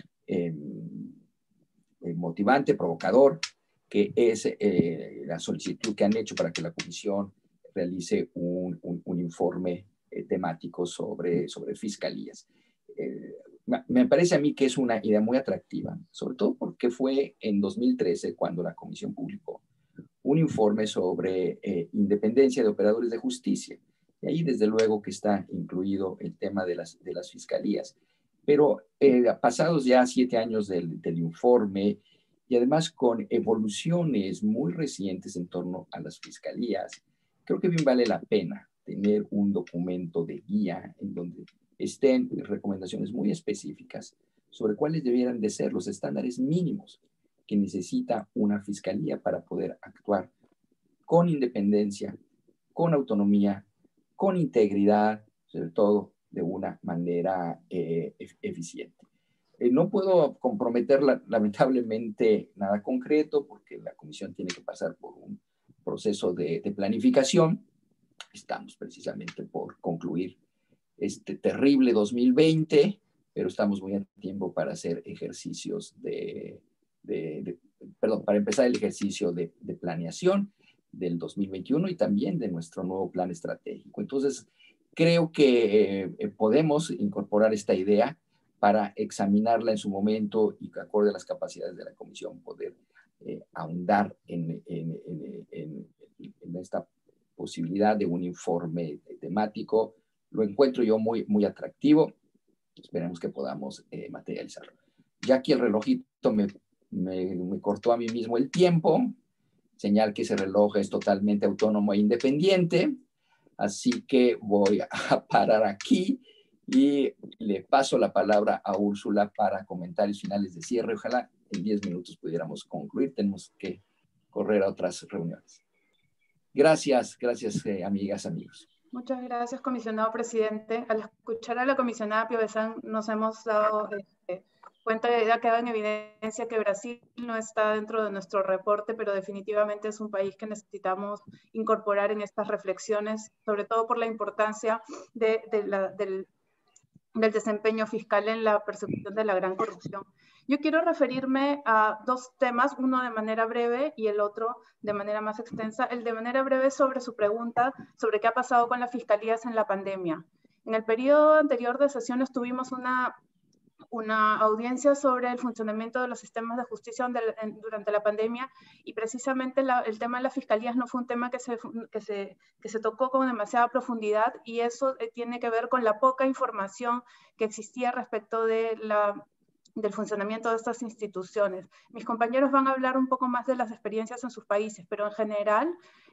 motivante, provocador, que es la solicitud que han hecho para que la Comisión realice un informe temático sobre fiscalías. Me parece a mí que es una idea muy atractiva, sobre todo porque fue en 2013 cuando la Comisión publicó un informe sobre independencia de operadores de justicia. Y ahí desde luego que está incluido el tema de las fiscalías. Pero pasados ya 7 años del informe y además con evoluciones muy recientes en torno a las fiscalías, creo que bien vale la pena tener un documento de guía en donde estén recomendaciones muy específicas sobre cuáles debieran de ser los estándares mínimos que necesita una fiscalía para poder actuar con independencia, con autonomía, con integridad, sobre todo de una manera eficiente. No puedo comprometer lamentablemente nada concreto porque la Comisión tiene que pasar por un proceso de planificación. Estamos precisamente por concluir este terrible 2020, pero estamos muy a tiempo para hacer ejercicios para empezar el ejercicio de planeación del 2021 y también de nuestro nuevo plan estratégico. Entonces, creo que podemos incorporar esta idea para examinarla en su momento y, acorde a las capacidades de la Comisión, poder ahondar en esta posibilidad de un informe temático. Lo encuentro yo muy atractivo. Esperemos que podamos materializarlo. Ya aquí el relojito me cortó a mí mismo el tiempo, señal que ese reloj es totalmente autónomo e independiente, así que voy a parar aquí y le paso la palabra a Úrsula para comentarios finales de cierre. Ojalá en 10 minutos pudiéramos concluir, tenemos que correr a otras reuniones. Gracias, amigas, amigos. Muchas gracias, comisionado presidente. Al escuchar a la comisionada Piovesan nos hemos dado cuenta, ya queda en evidencia que Brasil no está dentro de nuestro reporte, pero definitivamente es un país que necesitamos incorporar en estas reflexiones, sobre todo por la importancia del desempeño fiscal en la persecución de la gran corrupción. Yo quiero referirme a 2 temas, uno de manera breve y el otro de manera más extensa. El de manera breve sobre su pregunta sobre qué ha pasado con las fiscalías en la pandemia. En el periodo anterior de sesiones tuvimos una una audiencia sobre el funcionamiento de los sistemas de justicia durante la pandemia, y precisamente el tema de las fiscalías no fue un tema que se tocó con demasiada profundidad, y eso tiene que ver con la poca información que existía respecto del funcionamiento de estas instituciones. Mis compañeros van a hablar un poco más de las experiencias en sus países, pero en general,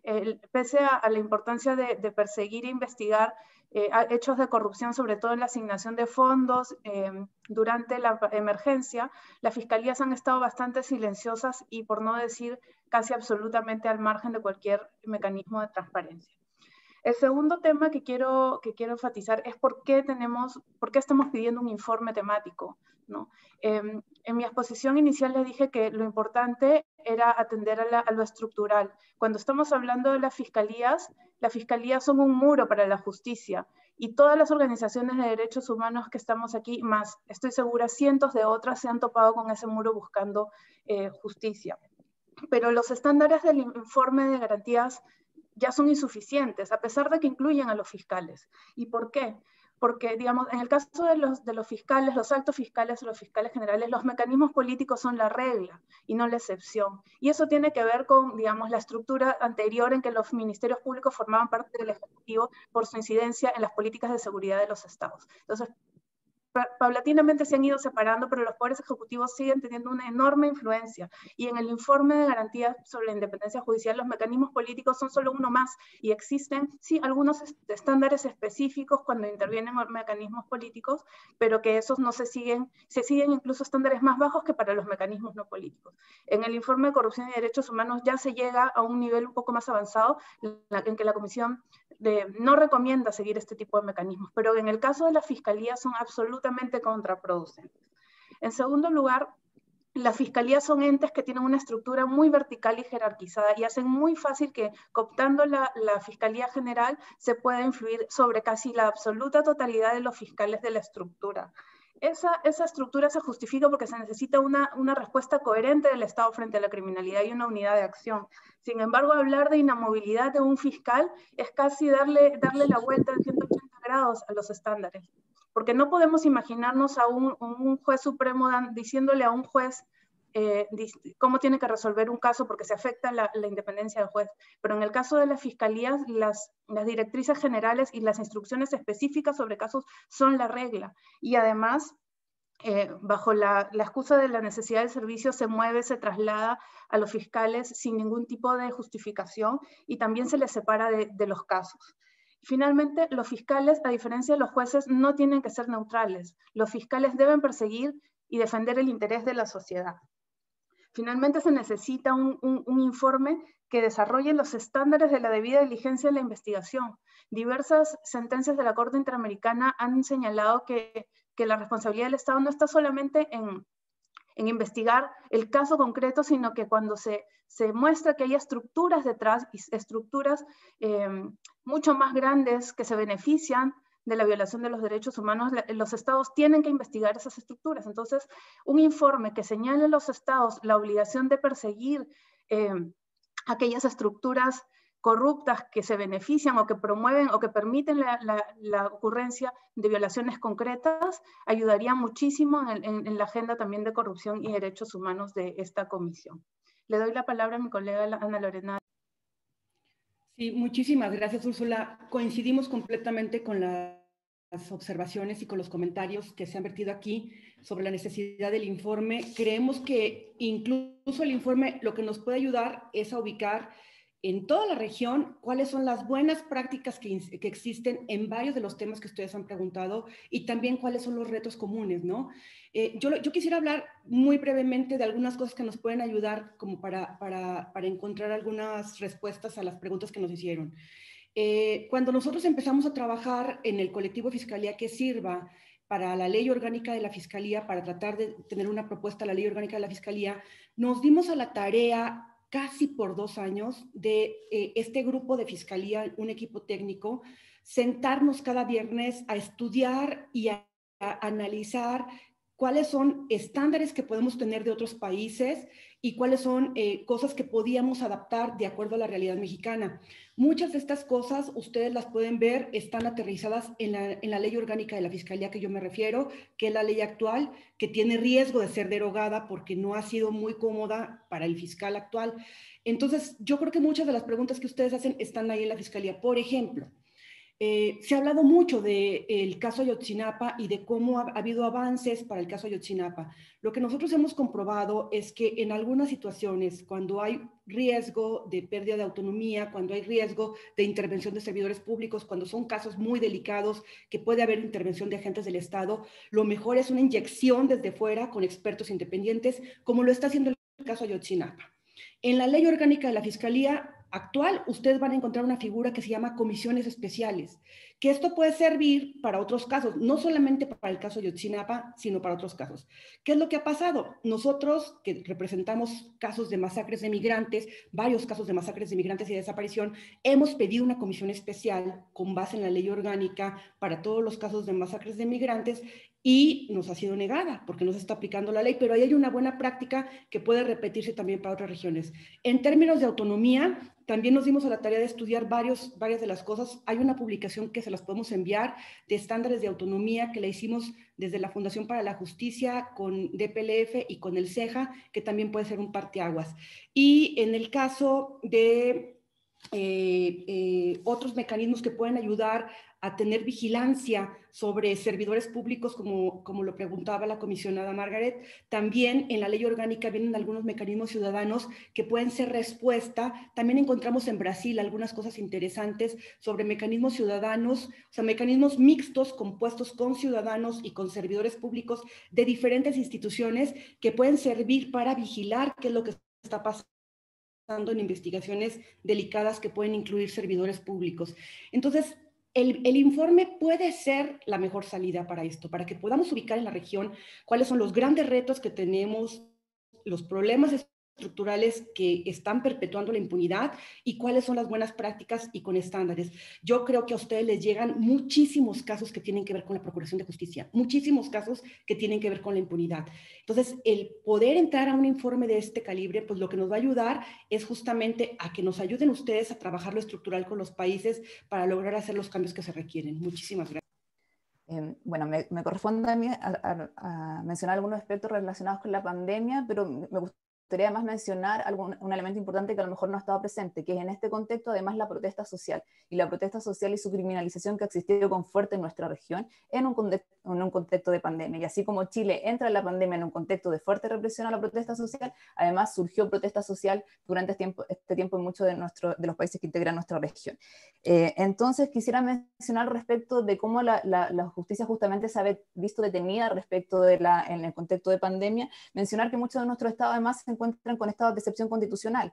pese a la importancia de perseguir e investigar hechos de corrupción, sobre todo en la asignación de fondos durante la emergencia, las fiscalías han estado bastante silenciosas y, por no decir, casi absolutamente al margen de cualquier mecanismo de transparencia. El segundo tema que quiero enfatizar es por qué estamos pidiendo un informe temático, ¿no? En mi exposición inicial les dije que lo importante era atender a lo estructural. Cuando estamos hablando de las fiscalías son un muro para la justicia, y todas las organizaciones de derechos humanos que estamos aquí, más estoy segura cientos de otras, se han topado con ese muro buscando justicia. Pero los estándares del informe de garantías ya son insuficientes, a pesar de que incluyen a los fiscales. ¿Y por qué? Porque, digamos, en el caso de los fiscales, los altos fiscales o los fiscales generales, los mecanismos políticos son la regla y no la excepción. Y eso tiene que ver con, digamos, la estructura anterior en que los ministerios públicos formaban parte del Ejecutivo por su incidencia en las políticas de seguridad de los estados. Entonces, paulatinamente se han ido separando, pero los poderes ejecutivos siguen teniendo una enorme influencia. Y en el informe de garantías sobre la independencia judicial, los mecanismos políticos son solo uno más, y existen, sí, algunos estándares específicos cuando intervienen mecanismos políticos, pero que esos no se siguen incluso estándares más bajos que para los mecanismos no políticos. En el informe de corrupción y derechos humanos ya se llega a un nivel un poco más avanzado, en que la Comisión no recomienda seguir este tipo de mecanismos, pero en el caso de la Fiscalía son absolutamente contraproducentes. En segundo lugar, las fiscalías son entes que tienen una estructura muy vertical y jerarquizada, y hacen muy fácil que, cooptando la Fiscalía General, se pueda influir sobre casi la absoluta totalidad de los fiscales de la estructura. Esa estructura se justifica porque se necesita una respuesta coherente del Estado frente a la criminalidad y una unidad de acción. Sin embargo, hablar de inamovilidad de un fiscal es casi darle la vuelta de 180 grados a los estándares. Porque no podemos imaginarnos a un juez supremo diciéndole a un juez cómo tiene que resolver un caso, porque se afecta la independencia del juez. Pero en el caso de las fiscalías, las directrices generales y las instrucciones específicas sobre casos son la regla. Y además, bajo la excusa de la necesidad del servicio, se traslada a los fiscales sin ningún tipo de justificación, y también se les separa de los casos. Finalmente, los fiscales, a diferencia de los jueces, no tienen que ser neutrales. Los fiscales deben perseguir y defender el interés de la sociedad. Finalmente, se necesita un informe que desarrolle los estándares de la debida diligencia en la investigación. Diversas sentencias de la Corte Interamericana han señalado que la responsabilidad del Estado no está solamente en investigar el caso concreto, sino que cuando se muestra que hay estructuras detrás, estructuras mucho más grandes que se benefician de la violación de los derechos humanos, los estados tienen que investigar esas estructuras. Entonces, un informe que señale a los estados la obligación de perseguir aquellas estructuras corruptas que se benefician o que promueven o que permiten la ocurrencia de violaciones concretas, ayudaría muchísimo en la agenda también de corrupción y derechos humanos de esta comisión. Le doy la palabra a mi colega Ana Lorena. Sí, muchísimas gracias, Úrsula. Coincidimos completamente con las observaciones y con los comentarios que se han vertido aquí sobre la necesidad del informe. Creemos que incluso el informe lo que nos puede ayudar es a ubicar en toda la región cuáles son las buenas prácticas que existen en varios de los temas que ustedes han preguntado, y también cuáles son los retos comunes, ¿no? Yo quisiera hablar muy brevemente de algunas cosas que nos pueden ayudar como para encontrar algunas respuestas a las preguntas que nos hicieron. Cuando nosotros empezamos a trabajar en el colectivo Fiscalía que Sirva para la Ley Orgánica de la Fiscalía, para tratar de tener una propuesta a la Ley Orgánica de la Fiscalía, nos dimos a la tarea casi por 2 años de este grupo de Fiscalía, un equipo técnico, sentarnos cada viernes a estudiar y a analizar cuáles son estándares que podemos tener de otros países y cuáles son cosas que podíamos adaptar de acuerdo a la realidad mexicana. Muchas de estas cosas, ustedes las pueden ver, están aterrizadas en la ley orgánica de la Fiscalía que yo me refiero, que es la ley actual, que tiene riesgo de ser derogada porque no ha sido muy cómoda para el fiscal actual. Entonces, yo creo que muchas de las preguntas que ustedes hacen están ahí en la Fiscalía. Por ejemplo, se ha hablado mucho del caso Ayotzinapa y de cómo ha habido avances para el caso Ayotzinapa. Lo que nosotros hemos comprobado es que en algunas situaciones, cuando hay riesgo de pérdida de autonomía, cuando hay riesgo de intervención de servidores públicos, cuando son casos muy delicados, que puede haber intervención de agentes del Estado, lo mejor es una inyección desde fuera con expertos independientes, como lo está haciendo el caso Ayotzinapa. En la ley orgánica de la Fiscalía actual, ustedes van a encontrar una figura que se llama comisiones especiales, que esto puede servir para otros casos, no solamente para el caso Ayotzinapa, sino para otros casos. ¿Qué es lo que ha pasado? Nosotros, que representamos casos de masacres de migrantes, varios casos de masacres de migrantes y de desaparición, hemos pedido una comisión especial con base en la ley orgánica para todos los casos de masacres de migrantes y nos ha sido negada porque no se está aplicando la ley, pero ahí hay una buena práctica que puede repetirse también para otras regiones. En términos de autonomía, también nos dimos a la tarea de estudiar varias de las cosas. Hay una publicación que se las podemos enviar de estándares de autonomía que la hicimos desde la Fundación para la Justicia con DPLF y con el CEJA, que también puede ser un parteaguas. Y en el caso de otros mecanismos que pueden ayudar a tener vigilancia sobre servidores públicos, como lo preguntaba la comisionada Margaret. También en la ley orgánica vienen algunos mecanismos ciudadanos que pueden ser respuesta. También encontramos en Brasil algunas cosas interesantes sobre mecanismos ciudadanos, o sea, mecanismos mixtos compuestos con ciudadanos y con servidores públicos de diferentes instituciones que pueden servir para vigilar qué es lo que está pasando en investigaciones delicadas que pueden incluir servidores públicos. Entonces, el informe puede ser la mejor salida para esto, para que podamos ubicar en la región cuáles son los grandes retos que tenemos, los problemas estructurales que están perpetuando la impunidad y cuáles son las buenas prácticas y con estándares. Yo creo que a ustedes les llegan muchísimos casos que tienen que ver con la Procuración de Justicia, muchísimos casos que tienen que ver con la impunidad. Entonces, el poder entrar a un informe de este calibre, pues lo que nos va a ayudar es justamente a que nos ayuden ustedes a trabajar lo estructural con los países para lograr hacer los cambios que se requieren. Muchísimas gracias. Bueno, me corresponde a mí a mencionar algunos aspectos relacionados con la pandemia, pero me gustaría además mencionar un elemento importante que a lo mejor no ha estado presente, que es en este contexto además la protesta social, y la protesta social y su criminalización que ha existido con fuerte en nuestra región en un contexto de pandemia. Y así como Chile entra en la pandemia en un contexto de fuerte represión a la protesta social, además surgió protesta social durante este tiempo en muchos de los países que integran nuestra región. Entonces quisiera mencionar respecto de cómo la justicia justamente se ha visto detenida respecto en el contexto de pandemia, mencionar que muchos de nuestros estados además se encuentran con estados de excepción constitucional.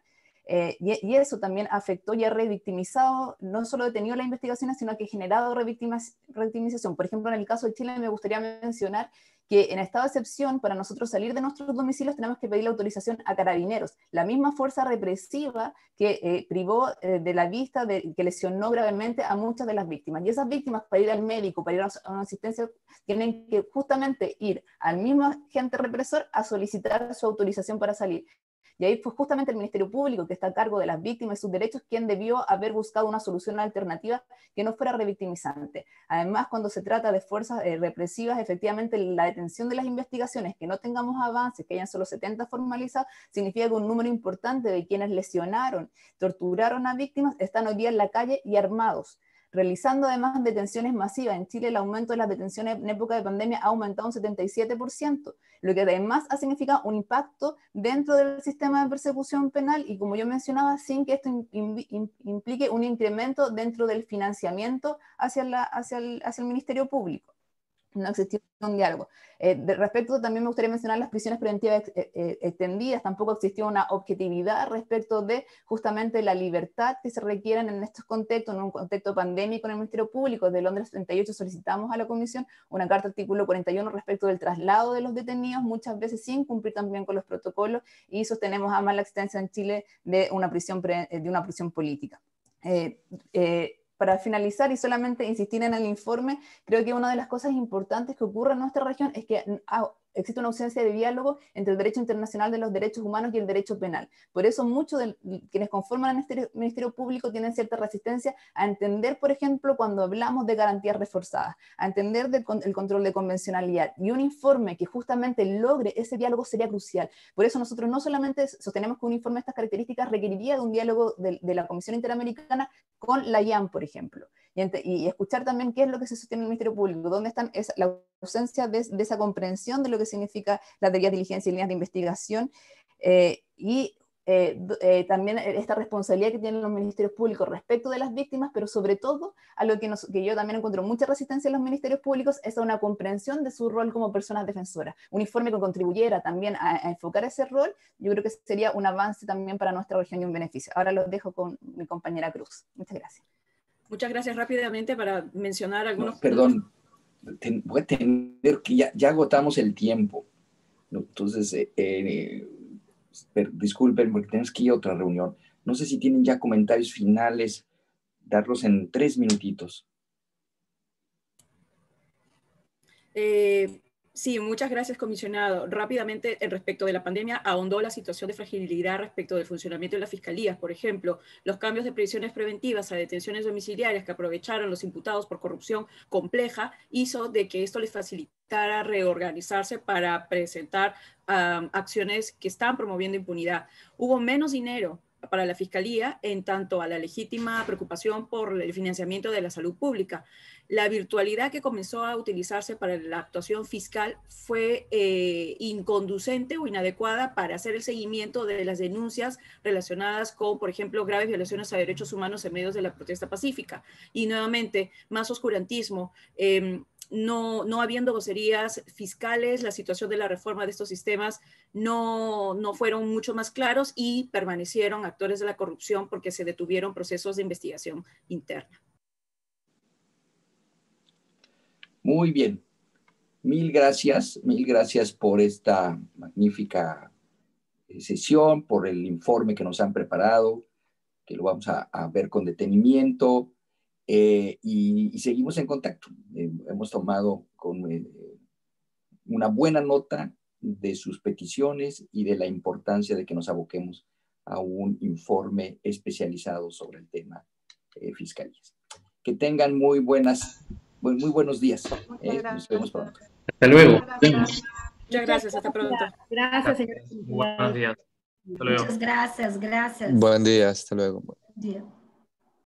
Y eso también afectó y ha revictimizado, no solo detenido las investigaciones, sino que ha generado revictimización. Por ejemplo, en el caso de Chile me gustaría mencionar que en estado de excepción, para nosotros salir de nuestros domicilios tenemos que pedir la autorización a carabineros, la misma fuerza represiva que privó de la vista, que lesionó gravemente a muchas de las víctimas. Y esas víctimas, para ir al médico, para ir a una asistencia, tienen que justamente ir al mismo agente represor a solicitar su autorización para salir. Y ahí fue justamente el Ministerio Público, que está a cargo de las víctimas y sus derechos, quien debió haber buscado una solución alternativa que no fuera revictimizante. Además, cuando se trata de fuerzas represivas, efectivamente la detención de las investigaciones, que no tengamos avances, que hayan solo 70 formalizados, significa que un número importante de quienes lesionaron, torturaron a víctimas, están hoy día en la calle y armados, realizando además detenciones masivas. En Chile el aumento de las detenciones en época de pandemia ha aumentado un 77%, lo que además ha significado un impacto dentro del sistema de persecución penal y, como yo mencionaba, sin que esto implique un incremento dentro del financiamiento hacia el Ministerio Público. No existió un diálogo. Respecto, también me gustaría mencionar las prisiones preventivas extendidas. Tampoco existió una objetividad respecto de justamente la libertad que se requieren en estos contextos, en un contexto pandémico en el Ministerio Público. Desde Londres 38 solicitamos a la Comisión una carta artículo 41 respecto del traslado de los detenidos, muchas veces sin cumplir también con los protocolos, y sostenemos además la existencia en Chile de una prisión política. Para finalizar y solamente insistir en el informe, creo que una de las cosas importantes que ocurre en nuestra región es que existe una ausencia de diálogo entre el derecho internacional de los derechos humanos y el derecho penal. Por eso muchos de quienes conforman el Ministerio Público tienen cierta resistencia a entender, por ejemplo, cuando hablamos de garantías reforzadas, a entender el control de convencionalidad, y un informe que justamente logre ese diálogo sería crucial. Por eso nosotros no solamente sostenemos que un informe de estas características requeriría de un diálogo de la Comisión Interamericana con la IAM, por ejemplo, y escuchar también qué es lo que se sostiene en el Ministerio Público, dónde están la ausencia de esa comprensión de lo que significa las debidas diligencias y líneas de investigación, también esta responsabilidad que tienen los ministerios públicos respecto de las víctimas, pero sobre todo a lo que yo también encuentro mucha resistencia en los ministerios públicos, es a una comprensión de su rol como personas defensoras. Un informe que contribuyera también a enfocar ese rol, yo creo que sería un avance también para nuestra región y un beneficio. Ahora los dejo con mi compañera Cruz. Muchas gracias. Muchas gracias. Rápidamente para mencionar algunos... Perdón, voy a tener que ya agotamos el tiempo. Entonces, disculpen porque tenemos que ir a otra reunión. No sé si tienen ya comentarios finales, darlos en 3 minutitos. Sí, muchas gracias, comisionado. Rápidamente, respecto de la pandemia, ahondó la situación de fragilidad respecto del funcionamiento de las fiscalías. Por ejemplo, los cambios de prisiones preventivas a detenciones domiciliarias que aprovecharon los imputados por corrupción compleja hizo de que esto les facilitara reorganizarse para presentar acciones que están promoviendo impunidad. Hubo menos dinero para la Fiscalía en tanto a la legítima preocupación por el financiamiento de la salud pública. La virtualidad que comenzó a utilizarse para la actuación fiscal fue inconducente o inadecuada para hacer el seguimiento de las denuncias relacionadas con, por ejemplo, graves violaciones a derechos humanos en medio de la protesta pacífica. Y nuevamente, más oscurantismo. No habiendo vocerías fiscales, la situación de la reforma de estos sistemas no fueron mucho más claros y permanecieron actores de la corrupción porque se detuvieron procesos de investigación interna. Muy bien. Mil gracias por esta magnífica sesión, por el informe que nos han preparado, que lo vamos a ver con detenimiento. Y seguimos en contacto. Hemos tomado una buena nota de sus peticiones y de la importancia de que nos aboquemos a un informe especializado sobre el tema fiscalías. Que tengan muy buenos días. Nos vemos pronto. Hasta luego. Muchas gracias. Hasta pronto. Gracias, señor. Buenos días. Hasta luego. Muchas gracias. Buen día. Hasta luego. Buen día.